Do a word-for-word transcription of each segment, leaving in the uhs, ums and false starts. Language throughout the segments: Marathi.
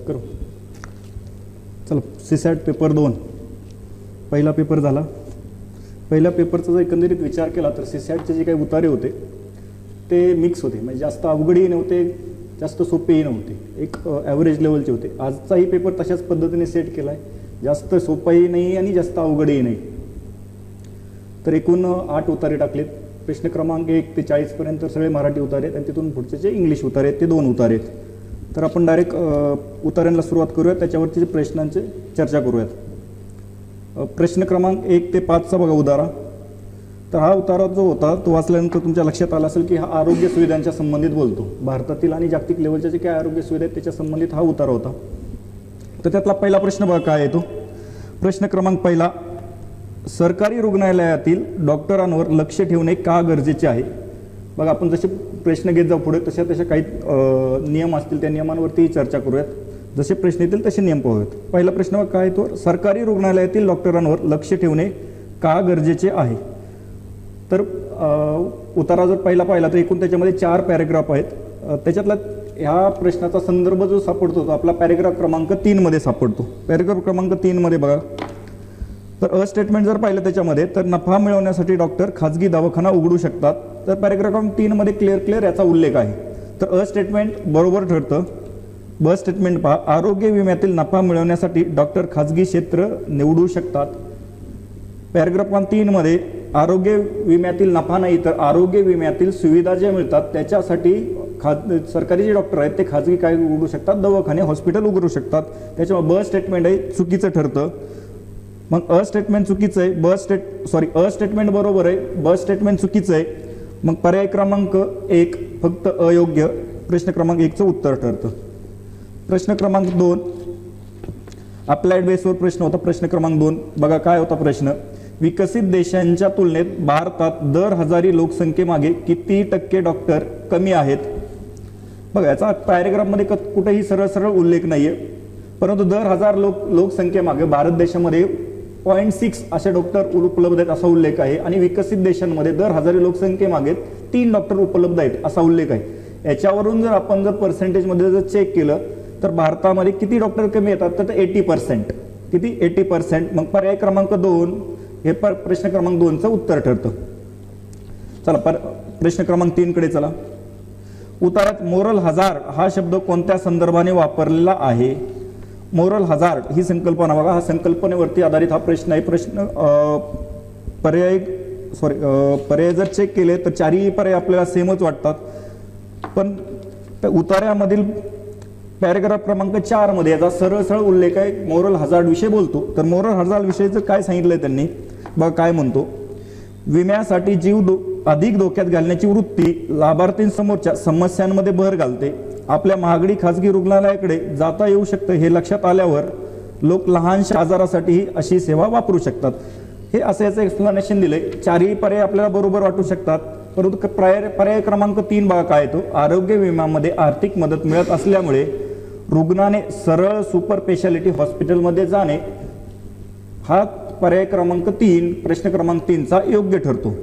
करू. चला सीसॅट पेपर दोन पहिला पेपर झाला. पहिल्या पेपरचा जर एकंदरीत विचार केला तर सीसॅटचे जे काही उतारे होते ते मिक्स होते, म्हणजे जास्त अवघडही नव्हते जास्त सोपेही नव्हते, एक ॲव्हरेज लेवलचे होते. आजचाही पेपर तशाच पद्धतीने सेट केला आहे, जास्त सोपाही नाही आणि जास्त अवघडही नाही. तर एकूण आठ उतारे टाकलेत. प्रश्न क्रमांक एक ते चाळीसपर्यंत सगळे मराठी उतारे आहेत आणि तिथून पुढचे जे इंग्लिश उतारे आहेत ते दोन उतारे आहेत. तर आपण डायरेक्ट उतार्यांना सुरुवात करूयात, त्याच्यावरचे प्रश्नांचे चर्चा करूयात. प्रश्न क्रमांक एक ते पाचचा बघा उतारा. तर हा उतारा जो होता तो वाचल्यानंतर तुमच्या लक्षात आला असेल की हा आरोग्य सुविधांच्या संबंधित बोलतो. भारतातील आणि जागतिक लेवलच्या जे काय आरोग्य सुविधा आहेत त्याच्या संबंधित हा उतारा होता. तर त्यातला पहिला प्रश्न बघा काय येतो. प्रश्न क्रमांक पहिला, सरकारी रुग्णालयातील डॉक्टरांवर लक्ष ठेवणे का गरजेचे आहे. बघा आपण जसे प्रश्न घेत जाऊ पुढे तशा तशा काही नियम असतील त्या नियमांवरती चर्चा करूयात. जसे प्रश्न येतील तसे नियम पाहूयात. पहिला प्रश्न काय येतो, सरकारी रुग्णालयातील डॉक्टरांवर लक्ष ठेवणे का गरजेचे आहे. तर उतारा जर पहिला पाहिला तर एकूण त्याच्यामध्ये चार पॅरेग्राफ आहेत. त्याच्यातला ह्या प्रश्नाचा संदर्भ जो सापडतो तो आपला पॅरेग्राफ क्रमांक तीनमध्ये सापडतो. पॅरेग्राफ क्रमांक तीनमध्ये बघा, तर अ स्टेटमेंट जर पाहिलं त्याच्यामध्ये तर नफा मिळवण्यासाठी डॉक्टर खाजगी दवाखाना उघडू शकतात. तर पॅरेग्राफ क्रमांक तीनमध्ये क्लिअर क्लिअर याचा उल्लेख आहे. तर अ स्टेटमेंट बरोबर ठरतं. ब स्टेटमेंट पहा, आरोग्य विम्यातील नफा मिळवण्यासाठी डॉक्टर खाजगी क्षेत्र निवडू शकतात. पॅरेग्राफ क्रमांक तीनमध्ये आरोग्य विम्यातील नफा नाही तर आरोग्य विम्यातील सुविधा ज्या मिळतात त्याच्यासाठी खा सरकारी जे डॉक्टर आहेत ते खाजगी काय उघडू शकतात, दवाखाने हॉस्पिटल उघडू शकतात. त्याच्यामुळे ब स्टेटमेंट आहे चुकीचं ठरतं. मग अ स्टेटमेंट चुकीचं आहे, ब स्टेट सॉरी अ स्टेटमेंट बरोबर आहे, ब स्टेटमेंट चुकीचं आहे. मग पर्याय क्रमांक एक फक्त अयोग्य, प्रश्न क्रमांक एकचं उत्तर ठरतं. प्रश्न क्रमांक दोन अप्लाइड बेसवर प्रश्न होता. प्रश्न क्रमांक दोन बघा काय होता प्रश्न, विकसित देशांच्या तुलनेत भारतात दर हजारी लोकसंख्येमागे किती टक्के डॉक्टर कमी आहेत. बघा याचा पॅरेग्राफमध्ये कुठेही सरळ सरळ उल्लेख नाही आहे, परंतु दर हजार लोक लोकसंख्येमागे भारत देशामध्ये पॉईंट सिक्स असे डॉक्टर उपलब्ध आहेत असा उल्लेख आहे आणि विकसित देशांमध्ये दर हजारी लोकसंख्येमागे तीन डॉक्टर उपलब्ध आहेत असा उल्लेख आहे. याच्यावरून जर आपण जर पर्सेंटेजमध्ये जर चेक केलं तर भारतामध्ये किती डॉक्टर कमी येतात तर एटी पर्सेंट. किती एटी पर्सेंट. मग पर्याय क्रमांक दोन हे पर प्रश्न क्रमांक दोनचं उत्तर ठरतं. चला पर प्रश्न क्रमांक तीनकडे चला. उतारात मोरल हजार्ड हा शब्द कोणत्या संदर्भाने वापरलेला आहे. मोरल हजार्ड ही संकल्पना बघा, हा संकल्पनेवरती आधारित हा प्रश्न आहे. प्रश्न पर्याय सॉरी पर्याय जर चेक केले तर चारही पर्याय आपल्याला सेमच वाटतात, पण उतार्यामधील पॅरेग्राफ क्रमांक चार मध्ये याचा सरळ सरळ उल्लेख आहे, मोरल हजार्ड विषय बोलतो. तर मोरल हजार्ड विषयीचं काय सांगितलंय त्यांनी बघा काय म्हणतो, विम्यासाठी जीव दो अधिक धोक्यात घालण्याची वृत्ती लाभार्थींसमोरच्या समस्यांमध्ये भर घालते. आपल्या महागडी खाजगी रुग्णालयाकडे जाता येऊ शकतं हे लक्षात आल्यावर लोक लहानशा आजारासाठीही अशी सेवा वापरू शकतात. हे असं याचं एक्सप्लेनेशन दिलंय. चारही पर्याय आपल्याला बरोबर वाटू शकतात, परंतु पर्याय पर्याय क्रमांक तीन बघा काय तो, आरोग्य विम्यामध्ये आर्थिक मदत मिळत असल्यामुळे रुग्णाने सरळ सुपर स्पेशालिटी हॉस्पिटलमध्ये जाणे हा पर्याय क्रमांक तीन प्रश्न क्रमांक तीनचा योग्य ठरतो.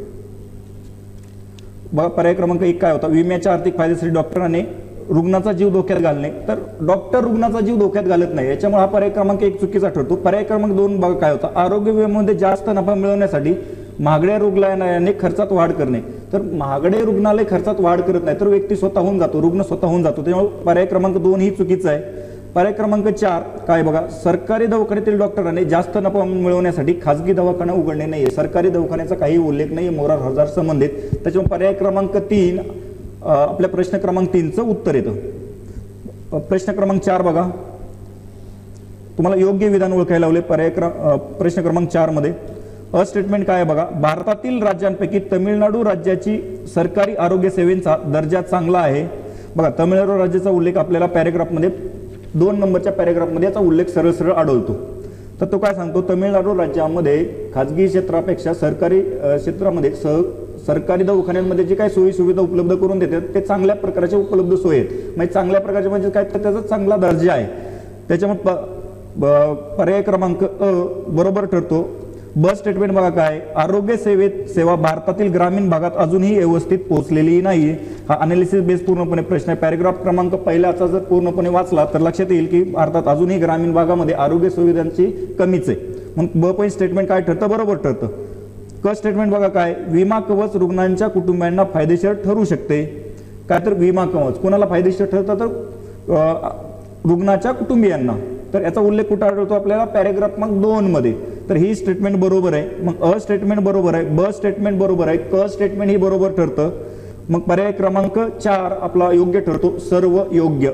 बघा पर्याय क्रमांक एक काय होता, विम्याच्या आर्थिक फायद्यासाठी डॉक्टरांनी रुग्णाचा जीव धोक्यात घालणे. तर डॉक्टर रुग्णाचा जीव धोक्यात घालत नाही, याच्यामुळे हा पर्याय क्रमांक एक चुकीचा ठरतो. पर्याय क्रमांक दोन बघा काय होता, आरोग्य विम्यामध्ये जास्त नफा मिळवण्यासाठी महागड्या रुग्णालयाने खर्चात वाढ करणे. तर महागडे रुग्णालय खर्चात वाढ करत नाही तर व्यक्ती स्वतःहून जातो, रुग्ण स्वतःहून जातो, त्यामुळे पर्याय क्रमांक दोन ही चुकीचा आहे. पर्याय क्रमांक चार काय बघा, सरकारी दवाखान्यातील डॉक्टरांनी जास्त नफा मिळवण्यासाठी खाजगी दवाखाना उघडणे नाहीये. सरकारी दवाखान्याचा काही उल्लेख नाही मोरार हजार संबंधित, त्याच्यामुळे पर्याय क्रमांक तीन आपल्या प्रश्न क्रमांक तीनचं उत्तर येतं. प्रश्न क्रमांक चार बघा, तुम्हाला योग्य विधान ओळखायला लावले. पर्याय प्रश्न क्रमांक चार मध्ये अ स्टेटमेंट काय बघा, भारतातील राज्यांपैकी तमिळनाडू राज्याची सरकारी आरोग्य सेवेचा दर्जा चांगला आहे. बघा तमिळनाडू राज्याचा उल्लेख आपल्याला पॅरेग्राफमध्ये दोन नंबरच्या पॅरेग्राफमध्ये याचा उल्लेख सरळ सरळ आढळतो. तर तो काय सांगतो, तमिळनाडू राज्यामध्ये खाजगी क्षेत्रापेक्षा सरकारी क्षेत्रामध्ये सह सरकारी दवाखान्यांमध्ये जे काही सोयी सुविधा उपलब्ध करून देतात ते चांगल्या प्रकारचे उपलब्ध सोयी आहेत. म्हणजे चांगल्या प्रकारचे म्हणजे काय तर त्याचा चांगला दर्जा आहे. त्याच्यामुळे पर्याय क्रमांक अ बरोबर ठरतो. ब स्टेटमेंट बघा काय, आरोग्य सेवेत सेवा भारतातील ग्रामीण भागात अजूनही व्यवस्थित पोहोचलेली नाही. हा अनालिसिस बेस पूर्णपणे प्रश्न आहे. पॅरेग्राफ क्रमांक पहिल्याचा जर पूर्णपणे वाचला तर लक्षात येईल की भारतात अजूनही ग्रामीण भागामध्ये आरोग्य सुविधांची कमीच आहे. मग ब पॉईंट स्टेटमेंट काय ठरतं, बरोबर ठरतं. क स्टेटमेंट बघा काय, विमा कवच रुग्णांच्या कुटुंबियांना फायदेशीर ठरू शकते. काय तर विमा कवच कोणाला फायदेशीर ठरतं, तर रुग्णाच्या कुटुंबियांना. तर याचा उल्लेख कुठे आढळतो आपल्याला, पॅरेग्राफ क्रमांक दोन मध्ये. तर ही स्टेटमेंट बरोबर आहे. मग अ स्टेटमेंट बरोबर आहे, ब स्टेटमेंट बरोबर आहे, क स्टेटमेंट ही बरोबर ठरतं. मग पर्याय क्रमांक चार आपला योग्य ठरतो, सर्व योग्य.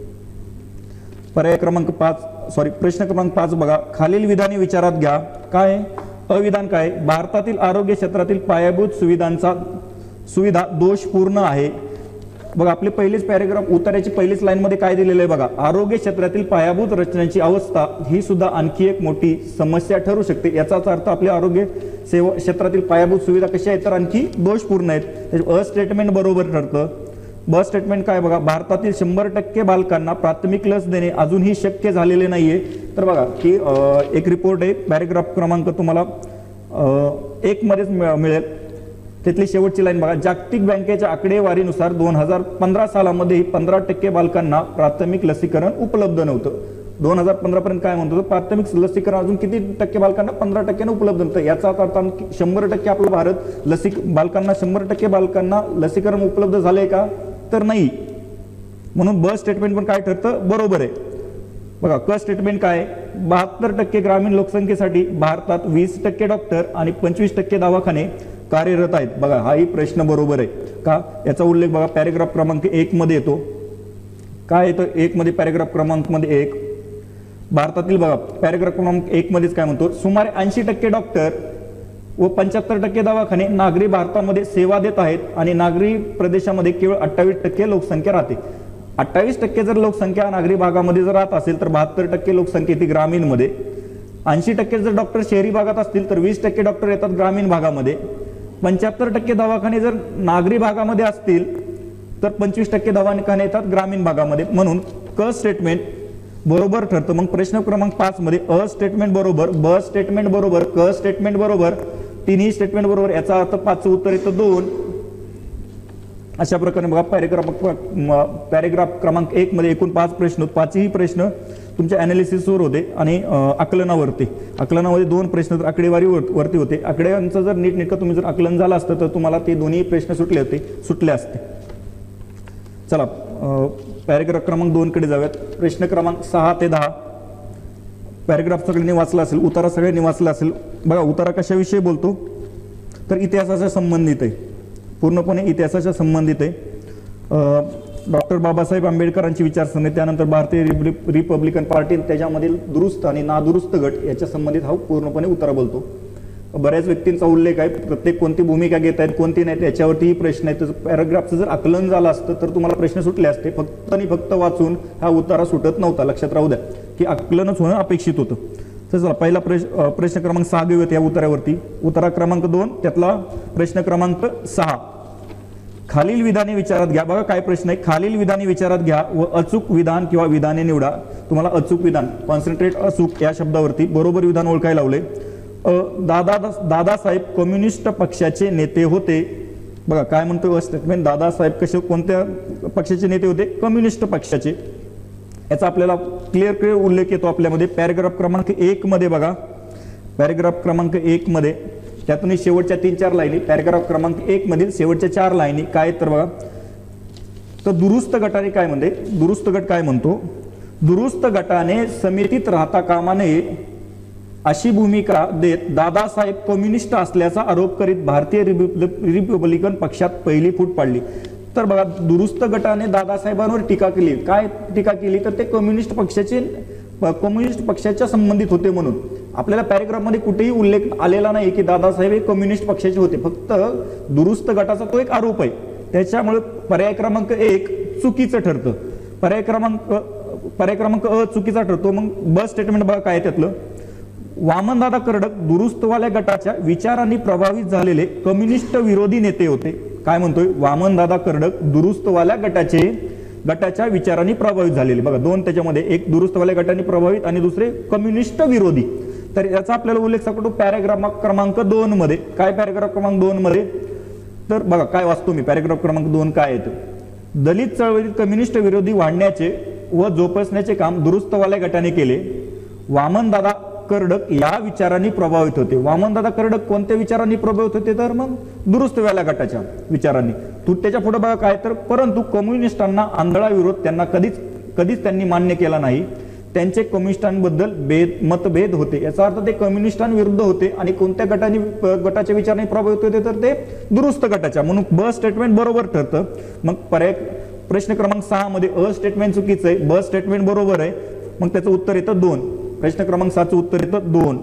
पर्याय क्रमांक पाच सॉरी प्रश्न क्रमांक पाच बघा, खालील विधाने विचारात घ्या. काय अविधान काय, भारतातील आरोग्य क्षेत्रातील पायाभूत सुविधांचा सुविधा दोषपूर्ण आहे. बघा आपले पहिलेच पॅरेग्राफ उतार्याची पहिलीच लाईन मध्ये काय दिलेलं आहे बघा, आरोग्य क्षेत्रातील पायाभूत रचनेची अवस्था ही सुद्धा आणखी एक मोठी समस्या ठरू शकते. याचाच अर्थ आपल्या आरोग्य सेवा क्षेत्रातील पायाभूत सुविधा कशा आहेत, तर आणखी दोषपूर्ण आहेत. अ स्टेटमेंट बरोबर ठरतं. ब स्टेटमेंट काय बघा, भारतातील शंभर टक्के बालकांना प्राथमिक लस देणे अजूनही शक्य झालेले नाहीये. तर बघा की एक रिपोर्ट आहे, पॅरेग्राफ क्रमांक तुम्हाला एक मध्येच मिळेल. त्यातली शेवटची लाईन बघा, जागतिक बँकेच्या आकडेवारीनुसार दोन हजार पंधरा सालामध्ये पंधरा टक्के बालकांना प्राथमिक लसीकरण उपलब्ध नव्हतं. दोन हजार पंधरा पर्यंत काय म्हणतो, प्राथमिक लसीकरण अजून किती टक्के बालकांना, पंधरा टक्क्यानं उपलब्ध नव्हतं. याचा अर्थ शंभर टक्के आपलं भारत लसी बालकांना शंभर टक्के बालकांना लसीकरण उपलब्ध झालंय का, तर नाही. म्हणून ब स्टेटमेंट पण काय ठरतं, बरोबर आहे. बघा क स्टेटमेंट काय, बहात्तर टक्के ग्रामीण लोकसंख्येसाठी भारतात वीस टक्के डॉक्टर आणि पंचवीस टक्के दवाखाने कार्यरत आहेत. बघा हाही प्रश्न बरोबर आहे का, याचा उल्लेख बघा पॅरेग्राफ क्रमांक एक मध्ये येतो. काय येतो एक मध्ये, पॅरेग्राफ क्रमांक मध्ये एक भारतातील बघा पॅरेग्राफ क्रमांक एक मध्येच काय म्हणतो, सुमारे ऐंशी टक्के डॉक्टर व पंच्याहत्तर टक्के दवाखाने नागरी भारतामध्ये सेवा देत आहेत आणि नागरी प्रदेशामध्ये केवळ अठ्ठावीस टक्के लोकसंख्या राहते. अठ्ठावीस टक्के जर लोकसंख्या नागरी भागामध्ये जर राहत असेल तर बहात्तर टक्के लोकसंख्या ती ग्रामीण मध्ये. ऐंशी टक्के जर डॉक्टर शहरी भागात असतील तर वीस टक्के डॉक्टर येतात ग्रामीण भागामध्ये. पंच्याहत्तर टक्के दवाखाने जर नागरी भागामध्ये असतील तर पंचवीस टक्के दवाखाने येतात ग्रामीण भागामध्ये. म्हणून क स्टेटमेंट बरोबर ठरतं. मग प्रश्न क्रमांक पाच मध्ये अ स्टेटमेंट बरोबर, ब स्टेटमेंट बरोबर, क स्टेटमेंट बरोबर, तिन्ही स्टेटमेंट बरोबर. याचा अर्थ पाचचं उत्तर येतं दोन. अशा प्रकारे बघा पॅरेग्राफ पॅरेग्राफ क्रमांक एक मध्ये एकूण पाच प्रश्न, पाचही प्रश्न तुमच्या अनालिसिसवर होते आणि आकलनावरती. आकलनामध्ये दोन प्रश्न तर आकडेवारी वरती होते. आकड्यांचं जर नीट नेटकं तुम्ही जर आकलन झालं असतं तर तुम्हाला ते दोन्ही प्रश्न सुटले होते सुटले असते. चला पॅरेग्राफ क्रमांक दोन कडे जाऊयात. प्रश्न क्रमांक सहा ते दहा पॅरेग्राफ सगळ्यांनी वाचला असेल, उतारा सगळ्यांनी वाचला असेल. बघा उतारा कशाविषयी बोलतो, तर इतिहासाच्या संबंधित आहे, पूर्णपणे इतिहासाच्या संबंधित आहे. डॉक्टर बाबासाहेब आंबेडकरांची विचारसरणी, त्यानंतर भारतीय रिपब्लिकन पार्टी, त्याच्यामधील दुरुस्त आणि नादुरुस्त गट याच्या संबंधित हा पूर्णपणे उतारा बोलतो. बऱ्याच व्यक्तींचा उल्लेख आहे, प्रत्येक कोणती भूमिका घेत आहेत कोणती नाही याच्यावरतीही प्रश्न आहेत. त्याचं पॅराग्राफचं जर आकलन झालं असतं तर तुम्हाला प्रश्न सुटले असते. फक्त आणि फक्त वाचून हा उतारा सुटत नव्हता. लक्षात राहू द्या की आकलनच होणं अपेक्षित होतं. तर चला पहिला प्रश्न प्रश्न क्रमांक सहा घेऊयात या उतार्यावरती. उतारा क्रमांक दोन त्यातला प्रश्न क्रमांक सहा, खालील विधाने विचारात घ्या. बघा काय प्रश्न आहे, खालील विधाने विचारात घ्या व अचूक विधान किंवा विधाने निवडा. तुम्हाला अचूक विधान, कॉन्सन्ट्रेट अचूक या शब्दावरती बरोबर विधान ओळखायला लावले. दादा दादासाहेब कम्युनिस्ट पक्षाचे नेते होते. बघा काय म्हणतो स्टेटमेंट, दादासाहेब कसे कोणत्या पक्षाचे नेते होते, कम्युनिस्ट पक्षाचे. याचा आपल्याला क्लिअर क्लिअर उल्लेख येतो आपल्यामध्ये पॅरेग्राफ क्रमांक एक मध्ये. बघा पॅरेग्राफ क्रमांक एक मध्ये त्यातून शेवटच्या तीन चार लाईनी, पॅरेग्राफ क्रमांक एक मधील शेवटच्या चार लाईनी काय तर बघा, तर दुरुस्त गटाने काय म्हणते, दुरुस्त गट काय म्हणतो, दुरुस्त गटाने समितीत राहता कामा नये अशी भूमिका देत दादासाहेब कम्युनिस्ट असल्याचा आरोप करीत भारतीय रिपब्लिकन पक्षात पहिली फूट पाडली. तर बघा दुरुस्त गटाने दादासाहेबांवर टीका केली. काय टीका केली, तर ते कम्युनिस्ट पक्षाचे कम्युनिस्ट पक्षाच्या संबंधित होते. म्हणून आपल्याला पॅरेग्राफ मध्ये कुठेही उल्लेख आलेला नाही की दादासाहेब हे कम्युनिस्ट पक्षाचे होते, फक्त दुरुस्त गटाचा तो एक आरोप आहे. त्याच्यामुळे पर्याय क्रमांक एक चुकीचं ठरतं. पर्याय क्रमांक पर्याय क्रमांक अ चुकीचा ठरतो. मग ब स्टेटमेंट बघा काय त्यातलं, वामनदादा कर्डक दुरुस्तवाल्या गटाच्या विचारांनी प्रभावित झालेले कम्युनिस्ट विरोधी नेते होते. काय म्हणतोय, वामनदादा कर्डक दुरुस्तवाल्या गटाचे गटाच्या विचारांनी प्रभावित झालेले. बघा दोन त्याच्यामध्ये, एक दुरुस्तवाल्या गटाने प्रभावित आणि दुसरे कम्युनिस्ट विरोधी. तर याचा आपल्याला उल्लेख सापडतो पॅराग्राफ क्रमांक दोन मध्ये. काय पॅराग्राफ क्रमांक दोन मध्ये, तर बघा काय वाचतो मी पॅराग्राफ क्रमांक दोन काय येतं. दलित चळवळीत कम्युनिस्ट विरोधी वाढण्याचे व जोपासण्याचे काम दुरुस्तवाल्या गटाने केले. वामनदादा कर्डक या विचारांनी प्रभावित होते. वामनदादा कर्डक कोणत्या विचारांनी प्रभावित होते, तर मग दुरुस्तवाल्या गटाच्या विचारांनी. तू त्याच्या पुढे बघा काय, तर परंतु कम्युनिस्टांना आंधळा विरोध त्यांना कधीच कधीच त्यांनी मान्य केला नाही. त्यांचे कम्युनिस्टांबद्दल भेद मतभेद होते. याचा अर्थ ते कम्युनिस्टांविरुद्ध होते आणि कोणत्या गटाने गटाच्या विचाराने प्रभावित होते, तर ते दुरुस्त गटाच्या. म्हणून ब स्टेटमेंट बरोबर ठरतं. मग पर्याय प्रश्न क्रमांक सहा मध्ये अ स्टेटमेंट चुकीचं आहे, ब स्टेटमेंट बरोबर आहे. मग त्याचं उत्तर येतं दोन. प्रश्न क्रमांक सातचं उत्तर येतं दोन.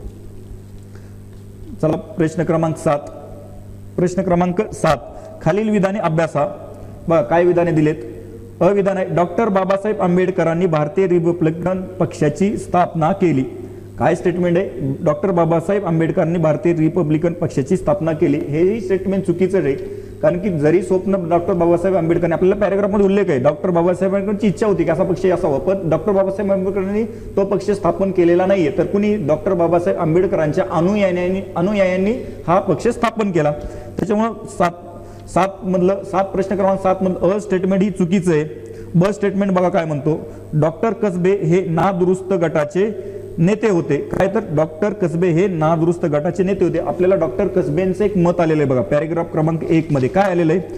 चला प्रश्न क्रमांक सात. प्रश्न क्रमांक सात, खालील विधाने अभ्यासा. बघा काय विधाने दिलेत. अविधान आहे, डॉक्टर बाबासाहेब आंबेडकरांनी भारतीय रिपब्लिकन पक्षाची स्थापना केली. काय स्टेटमेंट आहे, डॉक्टर बाबासाहेब आंबेडकरांनी भारतीय रिपब्लिकन पक्षाची स्थापना केली. हेही स्टेटमेंट चुकीचं आहे. कारण की जरी स्वप्न डॉक्टर बाबासाहेब आंबेडकरांनी, आपल्याला पॅराग्राफमध्ये उल्लेख आहे, डॉक्टर बाबासाहेब आंबेडकरांची इच्छा होती की असा पक्ष असावा, पण डॉक्टर बाबासाहेब आंबेडकरांनी तो पक्ष स्थापन केलेला नाहीये. तर कुणी डॉक्टर बाबासाहेब आंबेडकरांच्या अनुयायांनी अनुयायांनी हा पक्ष स्थापन केला. त्याच्यामुळे सात सात मधलं सात प्रश्न क्रमांक सात मधलं अ स्टेटमेंट ही चुकीचं आहे. ब स्टेटमेंट बघा काय म्हणतो, डॉक्टर कसबे हे नादुरुस्त गटाचे नेते होते. काय, तर डॉक्टर कसबे हे नादुरुस्त गटाचे नेते होते. आपल्याला डॉक्टर कसबेंचं एक मत आलेलं आहे बघा पॅराग्राफ क्रमांक एक मध्ये. काय आलेलं आहे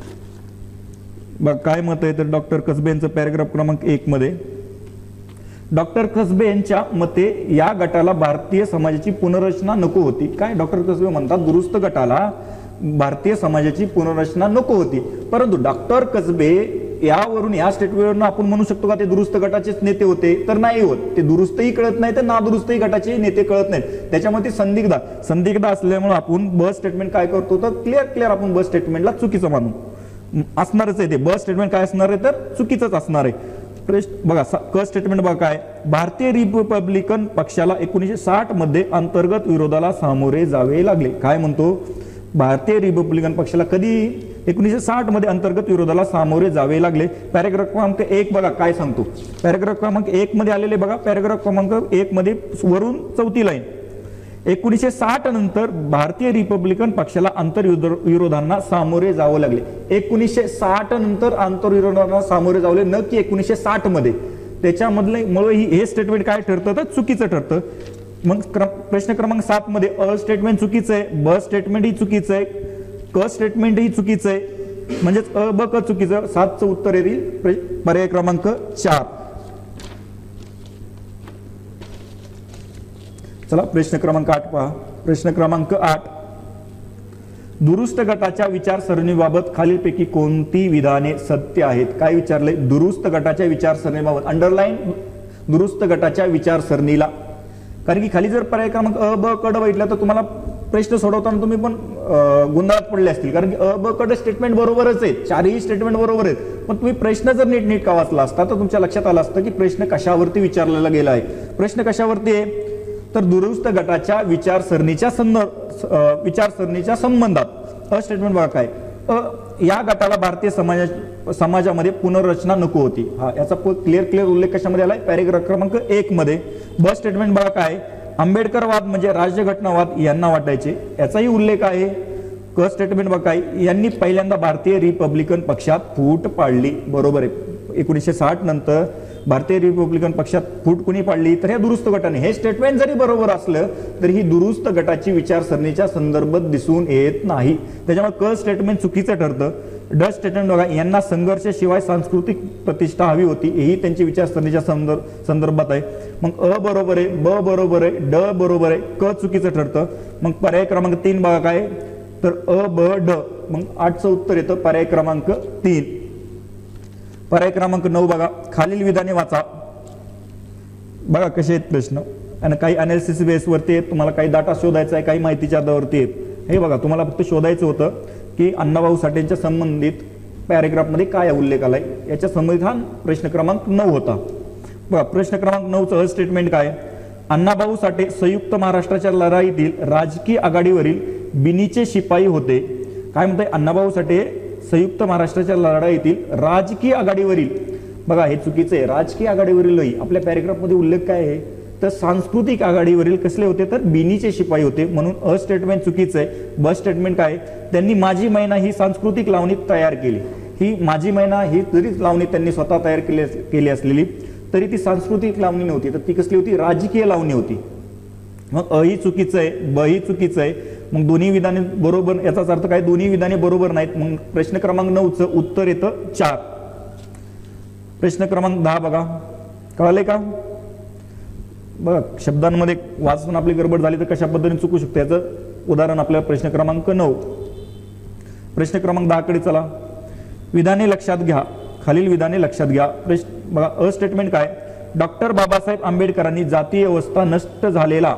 बघा, काय मत आहे तर डॉक्टर कसबेंचं पॅराग्राफ क्रमांक एक मध्ये, डॉक्टर कसबे यांच्या मते या गटाला भारतीय समाजाची पुनर्रचना नको होती. काय, डॉक्टर कसबे म्हणतात दुरुस्त गटाला भारतीय समाजाची पुनर्रचना नको होती. परंतु डॉक्टर कसबे यावरून या स्टेटमेंटवरून आपण म्हणू शकतो का ते दुरुस्त गटाचेच नेते होते, तर नाही होत. ते दुरुस्तही कळत नाही तर नादुरुस्तही गटाचे नेते कळत नाहीत. त्याच्यामुळे ते संदिग्ध संदिग्ध असल्यामुळे आपण ब स्टेटमेंट काय करतो, तर क्लिअर क्लिअर आपण ब स्टेटमेंटला चुकीचं मानू असणारच आहे. ते ब स्टेटमेंट काय असणार आहे, तर चुकीचंच असणार आहे. प्रश्न बघा क स्टेटमेंट बघा काय, भारतीय रिपब्लिकन पक्षाला एकोणीसशे साठ मध्ये अंतर्गत विरोधाला सामोरे जावे लागले. काय म्हणतो, भारतीय रिपब्लिकन पक्षाला कधी एकोणीसशे साठ मध्ये अंतर्गत विरोधाला सामोरे जावे लागले. पॅराग्राफ क्रमांक एक बघा काय सांगतो. पॅराग्राफ क्रमांक एक मध्ये आलेले बघा, पॅराग्राफ क्रमांक एक मध्ये वरून चौथी लाईन, एकोणीसशे साठ नंतर भारतीय रिपब्लिकन पक्षाला आंतरविरोधांना सामोरे जावं लागले. एकोणीसशे साठ नंतर आंतरविरोधांना सामोरे जावले, न की एकोणीसशे साठ मध्ये. त्याच्यामधले मुळे हे स्टेटमेंट काय ठरतं, तर चुकीचं ठरतं. मग प्रश्न क्रमांक सात मध्ये अ स्टेटमेंट चुकीचं आहे, ब स्टेटमेंट ही चुकीचं आहे, क स्टेटमेंट ही चुकीचं आहे. म्हणजेच अ ब क चुकीचं. सातचं उत्तर येईल पर्याय क्रमांक चार. चला प्रश्न क्रमांक आठ पहा. प्रश्न क्रमांक आठ, दुरुस्त गटाच्या विचारसरणीबाबत खालीलपैकी कोणती विधाने सत्य आहेत. काय विचारले, दुरुस्त गटाच्या विचारसरणीबाबत. अंडरलाईन दुरुस्त गटाच्या विचारसरणीला. कारण की खाली जर पर्याय क्रमांक अ ब क ड बघितला तर तुम्हाला प्रश्न सोडवताना तुम्ही पण गोंधळात पडले असतील. कारण की अ ब क ड स्टेटमेंट बरोबरच आहेत, चारही स्टेटमेंट बरोबर आहेत. पण तुम्ही प्रश्न जर नीट नीट का वाचला असता तर तुमच्या लक्षात आलं असतं की प्रश्न कशावरती विचारलेला गेला आहे. प्रश्न कशावरती आहे, तर दुरुस्त गटाच्या विचारसरणीच्या संदर्भ विचारसरणीच्या संबंधात. अ स्टेटमेंट बघा काय, अ या गटाला भारतीय समाजा समाजामध्ये पुनर्रचना नको होती. हा याचा क्लिअर क्लिअर उल्लेख कशामध्ये आलाय, पॅराग्राफ क्रमांक एक मध्ये. ब स्टेटमेंट बघा काय, आंबेडकरवाद म्हणजे राज्यघटनावाद यांना वाटायचे, याचाही उल्लेख आहे. क स्टेटमेंट बघा काय, यांनी पहिल्यांदा भारतीय रिपब्लिकन पक्षात फूट पाडली. बरोबर आहे, एकोणीसशे साठ नंतर भारतीय रिपब्लिकन पक्षात फूट कुणी पाडली, तर ह्या दुरुस्त गटाने. हे स्टेटमेंट जरी बरोबर असलं तरी ही दुरुस्त गटाची विचारसरणीच्या संदर्भात दिसून येत नाही. त्याच्यामुळे क स्टेटमेंट चुकीचं ठरतं. ड स्टेटमेंट बघा, यांना संघर्षाशिवाय सांस्कृतिक प्रतिष्ठा हवी होती, हेही त्यांची विचारसरणीच्या संदर्भात आहे. मग अ बरोबर आहे, ब बरोबर आहे, ड बरोबर आहे, क चुकीचं ठरतं. मग पर्याय क्रमांक तीन बघा काय, तर अ ब ड. मग आठचं उत्तर येतं पर्याय क्रमांक तीन. पर्याय क्रमांक नऊ बघा, खालील विधाने वाचा. बघा कसे आहेत प्रश्न, आणि काही अनालिसिस बेसवरती आहेत. तुम्हाला काही डाटा शोधायचा आहे, काही माहितीच्या आधारावरती आहेत. हे बघा तुम्हाला फक्त शोधायचं होतं की अण्णाभाऊ साठेंच्या संबंधित पॅरेग्राफमध्ये काय उल्लेख आलाय, याच्या संबंधित हा प्रश्न क्रमांक नऊ होता. बघा प्रश्न क्रमांक नऊचं स्टेटमेंट काय, अण्णाभाऊ साठे संयुक्त महाराष्ट्राच्या लढाईतील राजकीय आघाडीवरील बिनीचे शिपाई होते. काय म्हणताय, अण्णाभाऊ साठे संयुक्त महाराष्ट्राच्या लढाईतील राजकीय आघाडीवरील. बघा हे चुकीचं आहे, राजकीय आघाडीवरील आपल्या पॅरेग्राफमध्ये उल्लेख काय आहे, तर सांस्कृतिक आघाडीवरील कसले होते तर बिनीचे शिपाई होते, म्हणून अ स्टेटमेंट चुकीचं आहे. ब स्टेटमेंट काय, त्यांनी माझी मैना ही सांस्कृतिक लावणी तयार केली. ही माझी मैना ही जरी लावणी त्यांनी स्वतः तयार केली केली असलेली तरी ती सांस्कृतिक लावणी नव्हती, तर ती कसली होती, राजकीय लावणी होती. मग अ ही चुकीचं आहे, ब ही चुकीचं आहे. मग दोन्ही विधाने बरोबर, याचाच अर्थ काय, दोन्ही विधाने बरोबर नाहीत. मग प्रश्न क्रमांक नऊचं उत्तर येतं चार. प्रश्न क्रमांक दहा बघा, कळाले का? बघा शब्दांमध्ये वाचून आपली गडबड झाली तर कशा पद्धतीने चुकू शकते याचं उदाहरण आपल्याला प्रश्न क्रमांक नऊ. प्रश्न क्रमांक दहा कडे चला. विधाने लक्षात घ्या, खालील विधाने लक्षात घ्या. प्रश्न बघा, अ स्टेटमेंट काय, डॉक्टर बाबासाहेब आंबेडकरांनी जातीय व्यवस्था नष्ट झालेला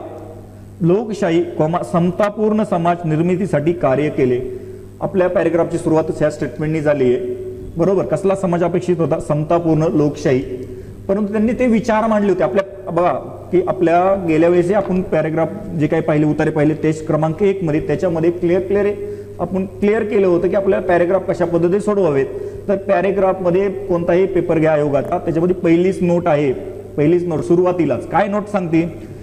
लोकशाही कोमा समतापूर्ण समाज निर्मितीसाठी कार्य केले. आपल्या पॅरेग्राफची सुरुवातच ह्या स्टेटमेंटनी झाली आहे, बरोबर. कसला समाज अपेक्षित होता, समतापूर्ण लोकशाही. परंतु त्यांनी ते विचार मांडले होते आपल्या, बघा की आपल्या गेल्या वेळेस आपण पॅरेग्राफ जे काही पाहिले उतारे पाहिले टेस्ट क्रमांक एक मध्ये, त्याच्यामध्ये क्लिअर क्लिअर आपण क्लिअर केलं होतं की आपल्याला पॅरेग्राफ कशा पद्धतीने सोडवावेत. तर पॅरेग्राफमध्ये कोणताही पेपर घ्या आयोगाचा, त्याच्यामध्ये पहिलीच नोट आहे, पहिलीच नोट सुरुवातीलाच काय नोट सांगते,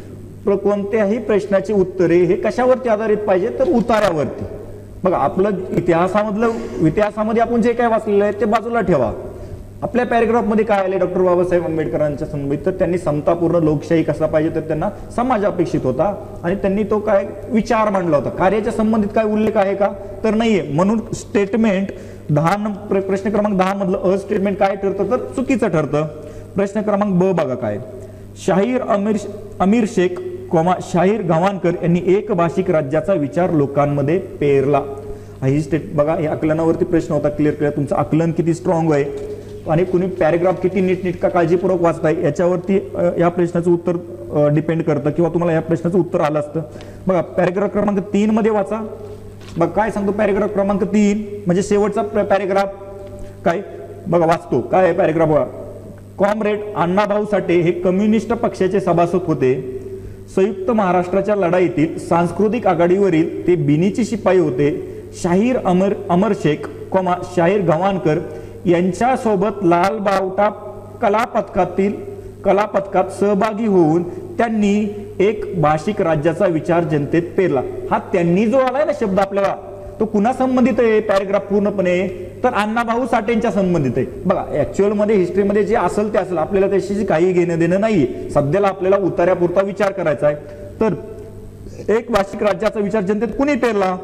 कोणत्याही प्रश्नाची उत्तरे हे कशावरती आधारित पाहिजे तर उतार्यावरती. बघा आपलं इतिहासामधलं इतिहासामध्ये आपण जे काय वाचलेलं आहे ते बाजूला ठेवा. आपल्या पॅरेग्राफमध्ये काय आले डॉक्टर बाबासाहेब आंबेडकरांच्या संबंधित, तर त्यांनी समतापूर्ण लोकशाही कसा पाहिजे तर त्यांना समाज अपेक्षित होता आणि त्यांनी तो काय विचार मांडला होता. कार्याच्या संबंधित काय उल्लेख आहे का तर नाहीये. म्हणून स्टेटमेंट दहा प्रश्न क्रमांक दहा मधलं अ स्टेटमेंट काय ठरतं तर चुकीचं ठरतं. प्रश्न क्रमांक ब बघा काय, शाहीर अमीर अमीर शेख कोमा शाहीर गव्हाणकर यांनी एक भाषिक राज्याचा विचार लोकांमध्ये पेरला. ही स्टेट बघा, हे आकलनावरती प्रश्न होता. क्लिअर क्लिअर तुमचं आकलन किती स्ट्रॉंग आहे आणि कुणी पॅरेग्राफ किती नीटनेटका काळजीपूर्वक वाचताय याच्यावरती या प्रश्नाचं उत्तर डिपेंड करतं किंवा तुम्हाला या प्रश्नाचं उत्तर आलं असतं. बघा पॅरेग्राफ क्रमांक तीन मध्ये वाचा. बघा काय सांगतो पॅरेग्राफ क्रमांक तीन म्हणजे शेवटचा पॅरेग्राफ काय, बघा वाचतो काय आहे पॅरेग्राफ. बघा, कॉम्रेड अण्णाभाऊ साठे हे कम्युनिस्ट पक्षाचे सभासद होते. संयुक्त महाराष्ट्राच्या लढाईतील सांस्कृतिक आघाडीवरील ते बिनीचे शिपाई होते. शाहीर अमर अमर शेख कोमा शाहीर गव्हाणकर यांच्यासोबत लाल बावटा कला पथकातील कला पथकात सहभागी होऊन त्यांनी एक भाषिक राज्याचा विचार जनतेत पेरला. हा त्यांनी जो आलाय ना शब्द आपल्याला तो कुणा संबंधित आहे पॅरेग्राफ पूर्णपणे तर अण्णाभाऊ साठेंच्या संबंधित आहे. बघा ऍक्च्युअल मध्ये हिस्ट्रीमध्ये जे असेल ते असेल, आपल्याला त्याशी काही घेणं देणं नाहीये. सध्याला आपल्याला उतार्यापुरता विचार करायचा आहे. तर एक भाषिक राज्याचा विचार जनतेत कुणी पेरला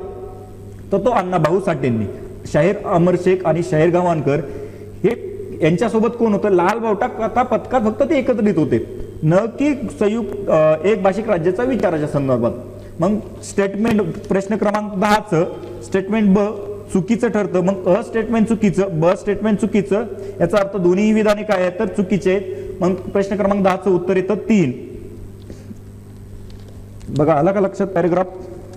तर तो अण्णाभाऊ साठेंनी. शाहीर अमर शेख आणि शाहीर गव्हाणकर हे यांच्यासोबत कोण होतं, लाल बावटा कथा पथकात फक्त ते एकत्रित होते, न की संयुक्त एक भाषिक राज्याचा विचाराच्या संदर्भात. मग स्टेटमेंट प्रश्न क्रमांक दहाचं स्टेटमेंट ब चुकीचं ठरतं. मग अ स्टेटमेंट चुकीचं, ब स्टेटमेंट चुकीचं, याचा अर्थ दोन्ही विधाने काय आहेत तर चुकीचे आहेत. मग प्रश्न क्रमांक दहाचं उत्तर येतं तीन. बघा आला का लक्षात पॅरेग्राफ.